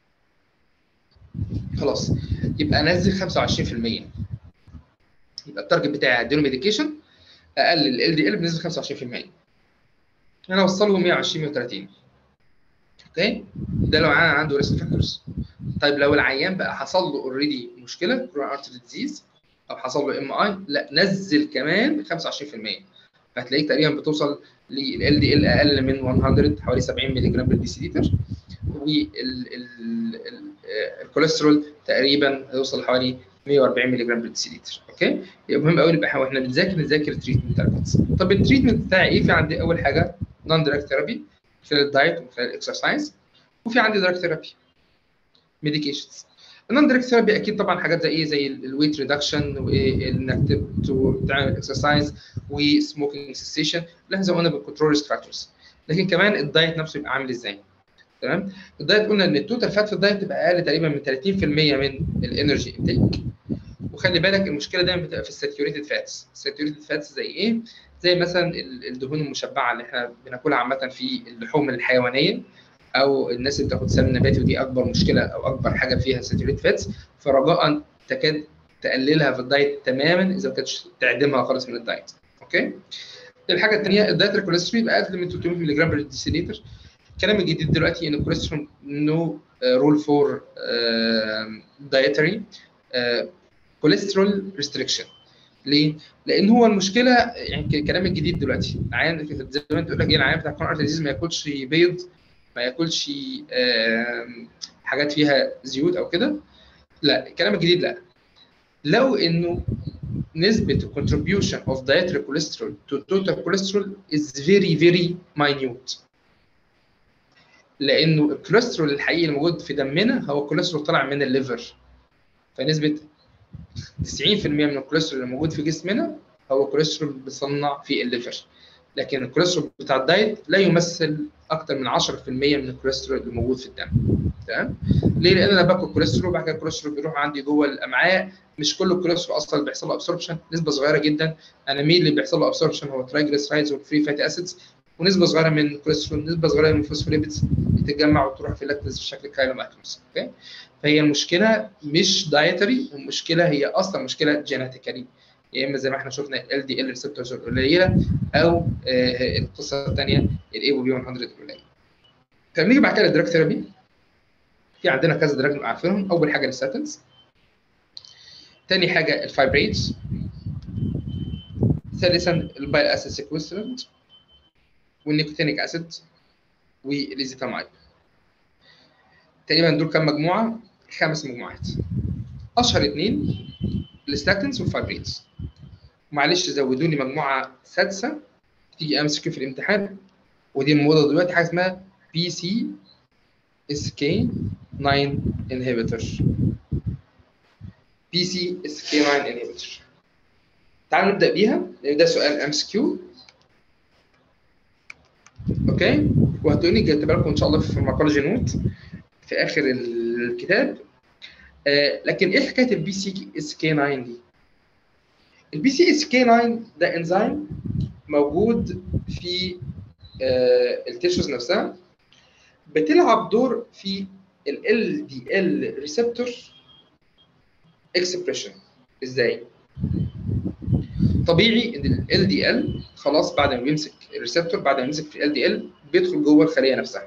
خلاص، يبقى انزل 25%. يبقى التارجت بتاعي هديله ميديكيشن اقلل ال دي ال بنسبه 25%. انا اوصله 120 130. اوكي ده لو العيان عنده ريسك فاكتورز. طيب لو العيان بقى حصل له اوريدي مشكله كوروناري ارتري ديزيز او حصل له ام اي، لا نزل كمان 25%. فهتلاقيك تقريبا بتوصل لل دي ال اقل من 100 حوالي 70 مللي جرام بر ديسيليتر، والكوليسترول تقريبا هيوصل لحوالي 140 مللي جرام بر ديسيليتر. اوكي يبقى مهم قوي نبقى واحنا نذاكر التريتمنت تارجتس. طب التريتمنت بتاعي ايه؟ في عندي اول حاجه نون دايركت ثيرابي خلال الدايت وخلال الاكسرسايز، وفي عندي دايركت ثيرابي ميديكيشنز. النون دايركت ثيرابي اكيد طبعا حاجات زي ايه، زي الويت ريدكشن، وانك تعمل اكسرسايز، وسموكينج سيسيشن، اللي احنا زي ما قلنا بالكنترول ريسك فاكتورز. لكن كمان الدايت نفسه يبقى عامل ازاي. تمام. الدايت قلنا ان التوتال فات في الدايت تبقى اقل تقريبا من 30% من الانرجي انتيك. وخلي بالك المشكله دايما بتبقى في الساتيوريتد فاتس. الساتيوريتد فاتس زي ايه؟ زي مثلا الدهون المشبعه اللي احنا بناكلها عامه في اللحوم الحيوانيه، او الناس اللي بتاخد سمن نباتي، ودي اكبر مشكله او اكبر حاجه فيها ساتيوريتد فاتس. فرجاء تكاد تقللها في الدايت تماما، اذا ما كانتش تعدمها خالص من الدايت. اوكي. الحاجه الثانيه، الدايتري كوليسترول يبقى اقل من 300 ملي جرام بر ديسيليتر. الكلام الجديد دلوقتي ان الكوليسترول نو رول فور دايتري كوليسترول ريستريكشن. ليه؟ لان هو المشكله، يعني الكلام الجديد دلوقتي، العيان زي ما انت تقول لك ايه، العيان بتاع كوروناري ديزيز ما ياكلش بيض، ما ياكلش حاجات فيها زيوت او كده. لا، الكلام الجديد لا، لو انه نسبه الكونتريبيوشن اوف dietary cholesterol to total cholesterol is very very minute. لانه الكوليسترول الحقيقي الموجود في دمنا هو الكوليسترول طالع من الليفر. فنسبه 90% من الكوليسترول اللي موجود في جسمنا هو كوليسترول بيصنع في الليفر. لكن الكوليسترول بتاع الدايت لا يمثل اكثر من 10% من الكوليسترول اللي موجود في الدم. تمام؟ ليه؟ لان انا باكل كوليسترول، وبعد كده الكوليسترول بيروح عندي جوه الامعاء. مش كل الكوليسترول اصلا بيحصل له ابسوربشن، نسبه صغيره جدا. انا مين اللي بيحصل له ابسوربشن؟ هو الترايجليسرايدز والفري فاتي اسيدز، ونسبه صغيره من الكوليسترول، نسبه صغيره من الفوسفوليبيدز بتتجمع وتروح في اللاكتوز بشكل كايلوماكروس. اوكي. فهي المشكله مش دايتري، المشكله هي اصلا مشكله جينيتيكالي، يا اما زي ما احنا شفنا ال دي ال ريسبتورز القليله، او القصه الثانيه الاي بي 100 القليل. فبنيجي بعد كده الدراج ثيرابي. في عندنا كذا دراج عارفينهم. اول حاجه الستاتنز، ثاني حاجه الفايبريتس، ثالثا البايل اسيد سيكوسترانت، والنيكوتينيك اسيد، والازيثامايد. تقريبا دول كام مجموعه؟ 5 مجموعات. اشهر اثنين الستاتنز والفايبريتس. معلش زودوا لي مجموعه سادسه تيجي امسك في الامتحان، ودي الموضه دلوقتي، حاجه اسمها بي سي اس كي 9 انهبيتور. بي سي اس كي 9 انهبيتور. تعالوا نبدا بيها لان ده سؤال ام اس كيو. اوكي. وهتقولي جبت لكم ان شاء الله في الفارماكولوجي نوت في اخر الكتاب. لكن ايه حكايه البي سي اس كي 9 دي؟ البي سي اس كي 9 ده انزيم موجود في التيشوز نفسها، بتلعب دور في ال دي ال ريسبتور اكسبريشن. ازاي؟ طبيعي ان ال دي ال خلاص بعد ما بيمسك الريسبتور، بعد ما يمسك في ال دي ال بيدخل جوه الخليه نفسها،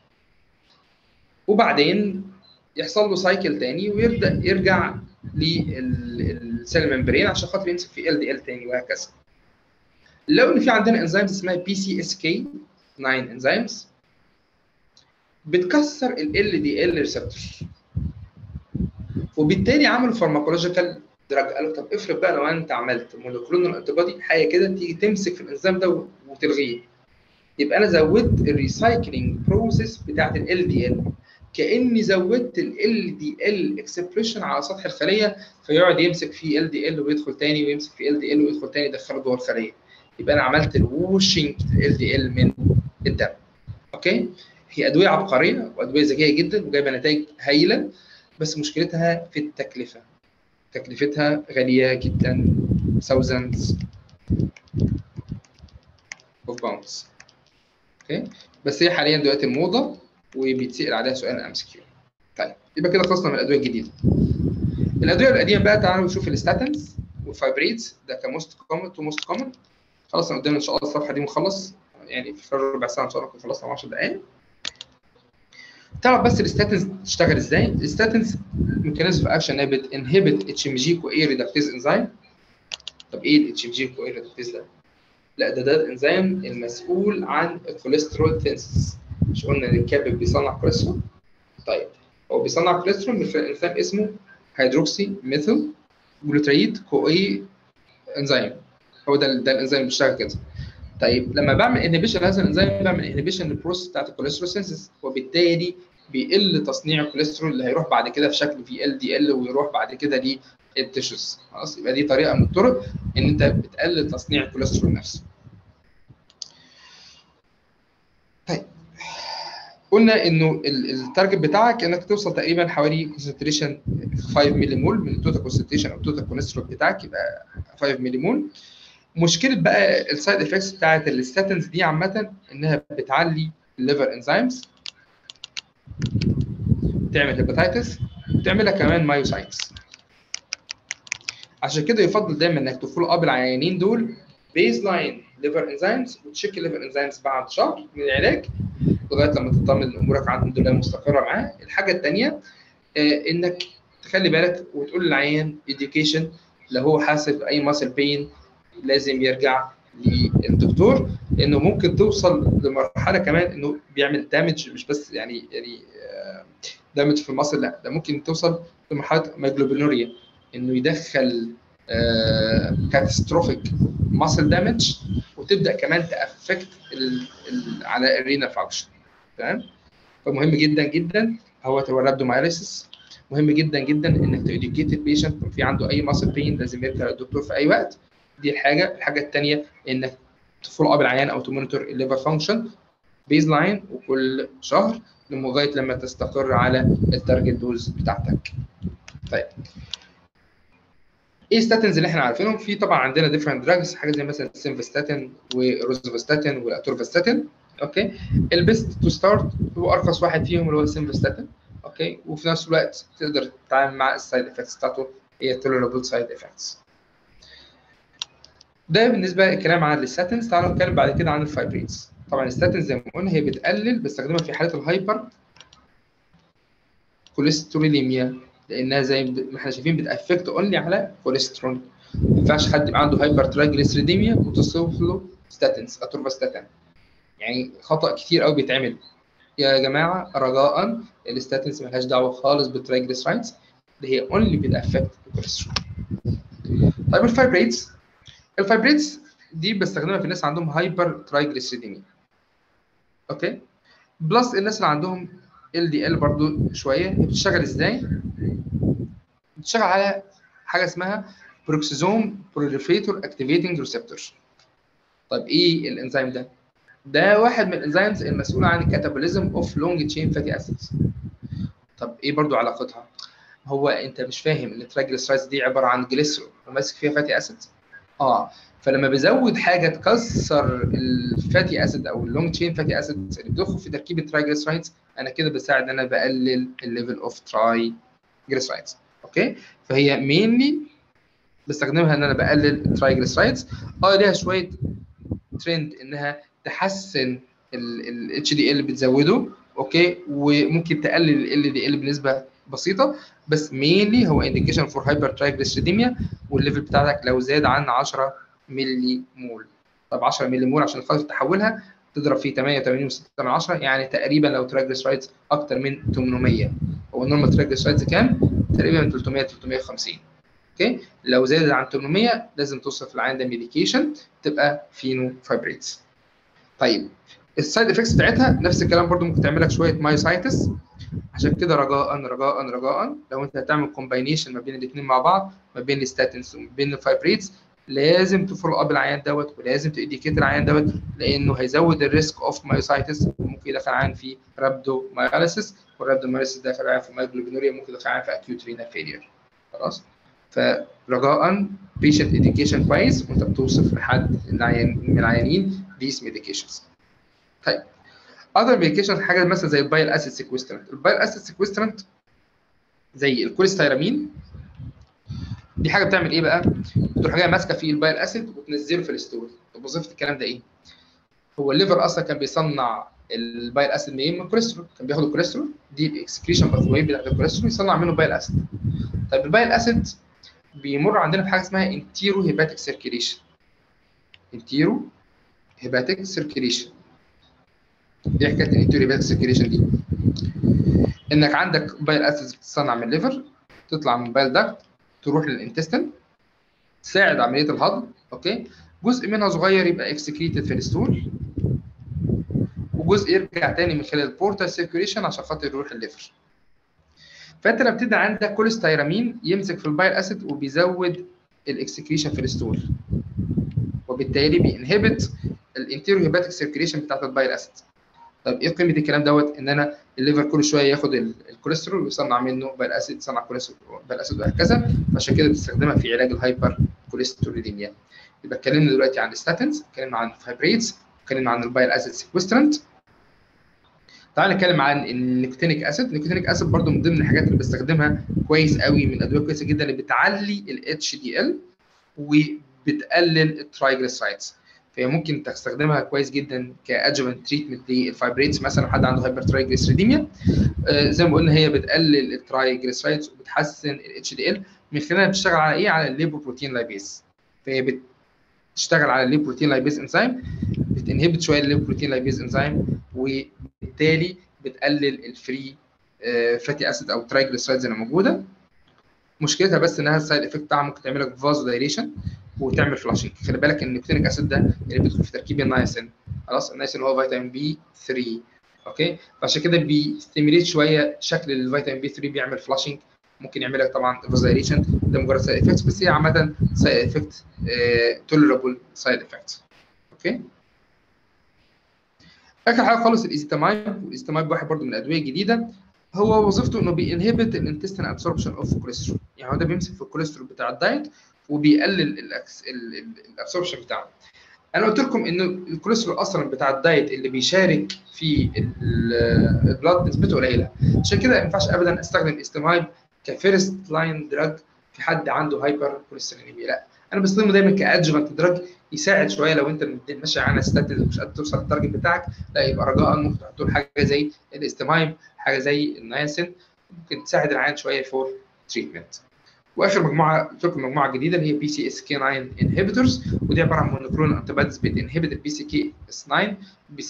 وبعدين يحصل له سايكل تاني ويبدا يرجع للسيل ممبرين عشان خاطر يمسك في ال دي ال تاني، وهكذا. لو ان في عندنا انزيمز اسمها بي سي اس كي 9 انزيمز بتكسر ال دي ال ريسبتور، وبالتالي عملوا فارماكولوجيكال دراج. قالوا طب افرض بقى لو انت عملت مونوكلونال انتي بودي، حاجه كده تيجي تمسك في الانزيم ده وتلغيه، يبقى انا زودت الريسايكلينج بروسيس بتاعت ال دي ال، كاني زودت ال دي ال اكسبريشن على سطح الخليه، فيقعد يمسك في ال دي ال ويدخل تاني، ويمسك في ال دي ال ويدخل تاني، يدخله جوه الخليه. يبقى انا عملت الووشنج ال دي ال من الدم. اوكي. هي ادويه عبقريه وادويه ذكيه جدا وجايبه نتائج هايله، بس مشكلتها في التكلفه. تكلفتها غاليه جدا، thousands of pounds. اوكي. بس هي حاليا دلوقتي الموضه وبيتسال عليها سؤال ام اس كيو. طيب يبقى كده خلصنا من الادويه الجديده. الادويه القديمه بقى، تعالوا نشوف الستاتنز والفايبريتس. ده كموست كومن تو موست كومن. خلاص قدامنا ان شاء الله الصفحه دي ونخلص، يعني في خلال ربع ساعه ان شاء الله نكون خلصنا 10 دقائق. تعرف بس الستاتنز تشتغل ازاي؟ الستاتنز ميكانيزم اوف اكشن انهبت اتش ام جي كو اي ريدكتيز انزيم. طب ايه الاتش ام جي كو اي ريدكتيز ده؟ لا، ده الانزيم المسؤول عن الكوليسترول سينثيسيس. مش قلنا ان الكبد بيصنع كوليسترول؟ طيب هو بيصنع كوليسترول من انزيم اسمه هيدروكسي ميثيل جلوتريد كو اي انزيم. هو ده الانزيم اللي بيشتغل كده. طيب لما بعمل انهبيشن لهذا الانزيم، بعمل انهبيشن للبروسيس بتاعت الكوليسترول سينثيسيس، وبالتالي بيقل تصنيع الكوليسترول اللي هيروح بعد كده في شكل في ال دي ال ويروح بعد كده للتيشوز. خلاص، يبقى دي طريقه من الطرق ان انت بتقلل تصنيع الكوليسترول نفسه. طيب قلنا انه التارجت بتاعك انك توصل تقريبا حوالي كونسنتريشن 5 ملي مول من التوتال كونسنتريشن او التوتال كوليسترول بتاعك، يبقى 5 ملي مول. مشكله بقى السايد افكتس بتاعت الستاتنز دي عامه انها بتعلي الليفر انزيمز، بتعمل هيباتيتس، بتعملها كمان مايوسايتس. عشان كده يفضل دايما انك تفولو اب العيانين دول بيز لاين ليفر انزيمز، وتشيك الليفر انزيمز بعد شهر من العلاج لغايه لما تطمن ان امورك الحمد لله مستقره معاه. الحاجه الثانيه انك تخلي بالك وتقول للعيان اديوكيشن، لو هو حاسس باي ماسل بين لازم يرجع للدكتور، لانه ممكن توصل لمرحله كمان انه بيعمل دامج، مش بس يعني دامج في المصل، لا ده ممكن توصل لمرحله ماجلوبينوريا، انه يدخل كاتاستروفيك ماسل دامج، وتبدا كمان تافكت على الرينال فانكشن. تمام؟ فمهم جدا جدا هو الرابدومايليسيس. مهم جدا جدا انك تeducate البيشنت في عنده اي ماسل بين لازم يرجع للدكتور في اي وقت. دي الحاجه الثانيه انك تفولو اب العيان او تمونيتور الليفر فانكشن بيز لاين وكل شهر لغايه لما تستقر على التارجت دوز بتاعتك. طيب ايه الستاتنز اللي احنا عارفينهم؟ في طبعا عندنا ديفرنت دراجز، حاجه زي مثلا السيمفاستاتين وروزوفاستاتين والاتورفاستاتين. اوكي، البيست تو ستارت هو ارخص واحد فيهم اللي هو السيمفاستاتين. اوكي، وفي نفس الوقت تقدر تتعامل مع السايد افكتس بتاعته، هي tolerable سايد افكتس. ده بالنسبه للكلام عن الستاتنز. تعالوا نتكلم بعد كده عن الفايبرينز. طبعا الستاتنز زي ما قلنا هي بتقلل، بستخدمها في حالات الهايبر كوليستروليميا، لانها زي ما احنا شايفين بتافكت اونلي على كوليسترول. ما ينفعش حد يبقى عنده هايبر ترايجليسيريديميا وتصرف له ستاتنز اتورفاستاتين، يعني خطا كتير قوي بيتعمل. يا جماعه رجاء الستاتنز مالهاش دعوه خالص بالترايجليسرايدز، اللي هي اونلي بتافكت الكوليسترول. طيب الفايبريتس دي بستخدمها في الناس عندهم هايبر ترايجليسيريديميا. اوكي، بلس الناس اللي عندهم ال دي ال برضو شويه. هي بتشتغل ازاي؟ بتشتغل على حاجه اسمها بروكسيزوم بروليفريتور اكتيفيتنج ريسبتور. طيب ايه الانزيم ده؟ ده واحد من الانزيمز المسؤول عن الكاتابوليزم اوف لونج تشين فاتي اسيدز. طب ايه برضو علاقتها؟ هو انت مش فاهم ان الترايجليسرايدز دي عباره عن جليسرول وماسك فيها فاتي اسيدز؟ فلما بزود حاجه تكسر الفاتي اسيد او اللونج تشين فاتي اسيدز اللي بتدخل في تركيب الترايجليسرايدز، انا كده بساعد ان انا بقلل الليفل اوف ترايجليسرايدز. اوكي، فهي مينلي بستخدمها ان انا بقلل الترايجليسرايدز. ليها شويه ترند انها تحسن الاتش دي ال بتزوده، اوكي، وممكن تقلل ال دي ال بنسبه بسيطه، بس مينلي هو انديكيشن فور هايبر ترايجليسيريديميا، والليفل بتاعتك لو زاد عن 10 ملي مول. طب 10 ملي مول عشان خاطر تحولها تضرب فيه 88.6، يعني تقريبا لو ترايجليسرايدز اكتر من 800، هو النورمال ترايجليسرايدز كام؟ تقريبا 300 350. اوكي، لو زادت عن 800 لازم توصف العيان ده ميديكيشن تبقى فينو فايبريتس. طيب السايد افكتس بتاعتها نفس الكلام برضو، ممكن تعمل لك شويه مايوسايتس. عشان كده رجاء لو انت هتعمل كومباينيشن ما بين الاثنين مع بعض، ما بين الستاتنز وما بين الفايبريتس، لازم تفولو اب العيان دوت، ولازم تديكيت العيان دوت، لانه هيزود الريسك اوف مايوسايتس، ممكن يدخل عيان في رابدوماياليسيس، والرابدوماياليسيس ده يدخل عيان في مايجلوبينوريا، ممكن يدخل عيان في اكيوت رينال فيلير. خلاص، فرجاء بيشنت اديوكيشن كويس وانت بتوصف لحد من العيانين these medications. طيب other medications حاجه مثلا زي البايل اسيد سيكويسترانت. البايل اسيد سيكويسترانت زي الكوليستيرامين، دي حاجه بتعمل ايه بقى؟ بتروح جايه ماسكه في البايل اسيد وتنزله في الستول. طب وظيفه الكلام ده ايه؟ هو الليفر اصلا كان بيصنع البايل اسيد من الكوليسترول، كان بياخد الكوليسترول دي الاكسكريشن باثواي بتاعت الكوليسترول يصنع منه بايل اسيد. طيب البايل اسيد بيمر عندنا بحاجه اسمها انتيرو هيباتيك سيركيليشن. انتيرو هيباتيك سيركيليشن، ايه حكايه الانتيرو هيباتيك سيركيليشن دي؟ انك عندك بايل اسيد بتتصنع من الليفر، تطلع من بايل داكت، تروح للانتستين، تساعد عمليه الهضم. اوكي، جزء منها صغير يبقى اكسكريتد في الستول، وجزء يرجع تاني من خلال البورتال سيركيوليشن عشان خاطر يروح الليفر. فانت لما بتبدا عندك كوليستيرامين يمسك في البايل اسيد وبيزود الاكسكريشن في الستول، وبالتالي بينهبت الانتيرو هيباتيك سيركيوليشن بتاعت البايل اسيد. طب ايه قيمه الكلام دوت؟ ان انا الليفر كل شويه ياخد الكوليسترول ويصنع منه بايل اسيد، يصنع كوليسترول بايل اسيد وهكذا، عشان كده بتستخدمها في علاج الهايبر كوليسترولينيا. يبقى اتكلمنا دلوقتي عن الستاتينز، اتكلمنا عن الفايبريتس، اتكلمنا عن البايل اسيد سيكوسترانت. تعال نتكلم عن النيكوتينيك اسيد. النيكوتينيك اسيد برضو من ضمن الحاجات اللي بستخدمها كويس قوي، من الادويه كويسه جدا اللي بتعلي الاتش دي ال وبتقلل الترايجليسرايدز، فهي ممكن تستخدمها كويس جدا كادجوفنت تريتمنت للفايبريتس. مثلا حد عنده هايبر ترايجليسيريديميا، زي ما قلنا هي بتقلل الترايجليسرايدز وبتحسن الاتش دي ال. من خلالها بتشتغل على ايه؟ على الليبوبروتين لايبيز. فهي بتشتغل على الليبوبروتين لايبيز انزيم، بتنهبت شويه الليبوبروتين لايبيز انزيم، وبالتالي بتقلل الفري فاتي اسيد او ترايجليسرايدز اللي موجوده. مشكلتها بس انها السايد افكت بتاعها ممكن تعمل لك فازو دايليشن وتعمل فلاشنج. خلي بالك ان النيكوتينيك اسيد ده اللي بيدخل في تركيب النياسين. خلاص، النياسين هو فيتامين بي 3، اوكي؟ فعشان كده بيستيميليت شويه شكل الفيتامين بي 3، بيعمل فلاشنج، ممكن يعمل لك طبعا فازو دايليشن. ده مجرد سايد افكت، بس هي عامه سايد افكت توليرابل سايد افكت، اوكي؟ اخر حاجه خالص الايزيتامايب. والايزيتامايب واحد برضو من الادويه الجديده، هو وظيفته انه بينهبت الانتستين ابسوربشن اوف كوليسترول. يعني هو ده بيمسك في الكوليسترول بتاع الدايت وبيقلل الابسوربشن بتاعه. انا قلت لكم انه الكوليسترول اصلا بتاع الدايت اللي بيشارك في البلاد نسبته قليله، عشان كده ما ينفعش ابدا استخدم استيمايب كفيرست لاين دراج في حد عنده هايبر كوليسترولينيميا. لا، انا بستخدمه دايما كادجوفنت دراج، يساعد شويه لو انت ماشي على ستاتين ومش قادر توصل للتارجت بتاعك. لا، يبقى رجاء ممكن تحط له حاجه زي الاستيمايب، حاجه زي النياسين، ممكن تساعد العيان شويه فور تريتمنت. واخر مجموعه قلت لكم مجموعه جديده اللي هي بي سي اس كي 9 انهبيتورز، ودي عباره عن مونوكلونال انتي بوديز بتنهبت البي سي كي اس 9 بي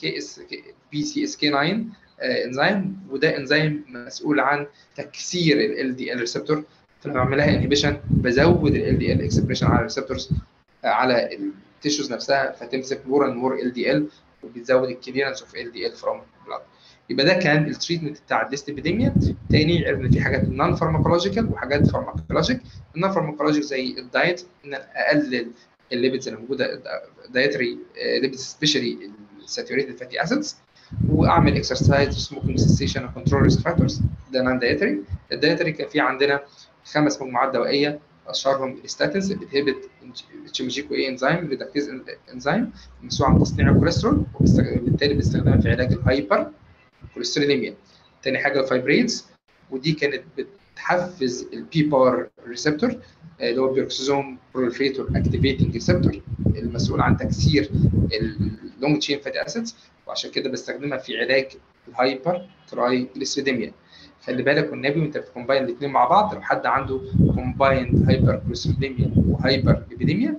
سي اس كي 9 انزيم، وده انزيم مسؤول عن تكسير ال دي ال ريسبتور. فلما بعملها انهبيشن بزود ال دي ال اكسبريشن على الريسبتورز على التيشوز نفسها، فتمسك مور اند مور ال دي ال وبتزود الكليرنس اوف ال دي ال فروم بلاد. يبقى ده كان التريتمنت بتاع الديسليبيديميا. تاني عرفنا في حاجات نون فارماكولوجيكال وحاجات فارماكولوجيك. النون فارماكولوجيك زي الدايت، ان انا اقلل الليبيدز اللي موجوده، دايتري ليبيدز سبيشالي الساتوريتد فاتي اسيدز، واعمل اكسرسايز سموكينج سيسيشن وكنترول ريسك فاكتورز. ده نون دايتري. الدايتري كان في عندنا 5 مجموعات دوائيه، اشهرهم الستاتينز اللي بتهبط اتش ام جي كو اي انزيم ريدكتيز انزيم مسؤول عن تصنيع الكوليسترول، وبالتالي بنستخدمها في علاج الهايبر كوليسترولينيميا. تاني حاجه الفايبريتس، ودي كانت بتحفز البي بار ريسبتور اللي هو بيروكسيزوم بروليفريتور اكتيفيتنج ريسبتور المسؤول عن تكسير اللونج تشين فاتي اسيدز، وعشان كده بستخدمها في علاج الهايبر ترايجليسيديميا. خلي بالك والنبي وانت بتكومباين الاثنين مع بعض، لو حد عنده كومبايند هايبر كوليستروليميا وهايبر ليبيديميا،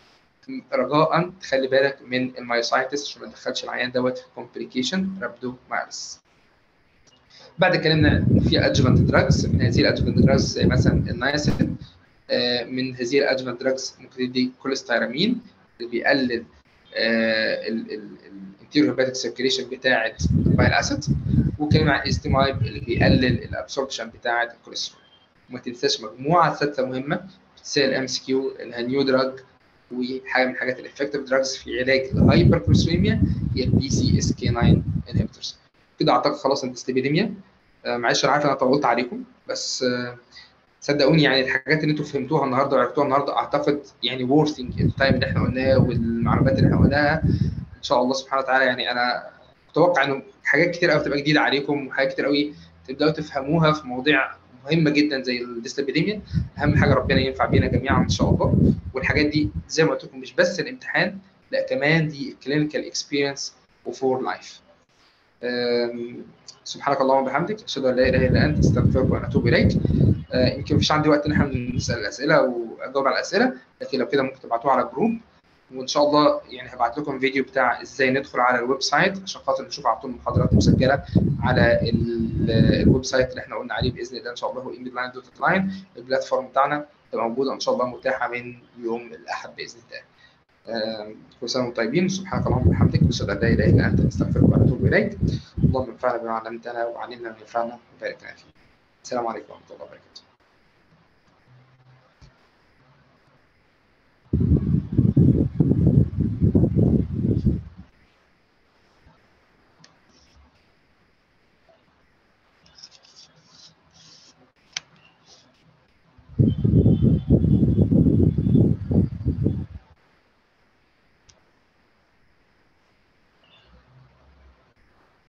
رجاء تخلي بالك من المايوسايتس عشان ما تدخلش العيان دوت في كومبليكيشن رابدومايلس. بعد اتكلمنا في ادجوفنت دراجز. من هذه الادجوفنت دراجز زي مثلا النياسين، من هذه الادجوفنت دراجز ممكن يدي كوليستيرامين اللي بيقلل الانتيرو هيباتيك سيركيليشن بتاعه البايل اسيد، وكمان مع الاستيمايب اللي بيقلل الابسوربشن بتاعه الكوليسترول. وما تنساش مجموعه سادسه مهمه بتسال ام اس كيو انها نيو دراج، وحاجه من الحاجات الافكتيف دراجز في علاج الهايبر كوليستروليميا هي البي سي اس كي 9 انهبيتورز. كده اعتقد خلاص الديسليبيديميا. معلش انا عارف انا طولت عليكم، بس صدقوني يعني الحاجات اللي انتم فهمتوها النهارده وعرفتوها النهارده اعتقد يعني وورثنج التايم اللي احنا قلناه والمعلومات اللي احنا قلناها. ان شاء الله سبحانه وتعالى يعني انا متوقع انه حاجات كتير قوي تبقى جديده عليكم، وحاجات كتير قوي تبداوا تفهموها في مواضيع مهمه جدا زي الديسليبيديميا. اهم حاجه ربنا ينفع بينا جميعا ان شاء الله. والحاجات دي زي ما قلت لكم مش بس الامتحان، لا كمان دي كلينيكال اكسبيرينس وفور لايف. سبحانك اللهم وبحمدك اشهد ان لا اله الا انت استغفرك واتوب اليك. يمكن مفيش عندي وقت ان احنا نسال الاسئله واجاوب على الاسئله، لكن لو كده ممكن تبعتوها على الجروب، وان شاء الله يعني هبعت لكم فيديو بتاع ازاي ندخل على الويب سايت عشان خاطر نشوف على طول محاضرات مسجله على الويب سايت اللي احنا قلنا عليه باذن الله ان شاء الله، هو imidline.online. البلاتفورم بتاعنا تبقى موجوده ان شاء الله متاحه من يوم الاحد باذن الله. كل سنة وانتم طيبين، سبحانك اللهم وبحمدك، أشهد أن لا إله إلا أنت، نستغفرك ونتوب إليك. اللهم انفعنا بما علمتنا وعلمنا ما ينفعنا وبارك لنا فيه. السلام عليكم ورحمة الله وبركاته.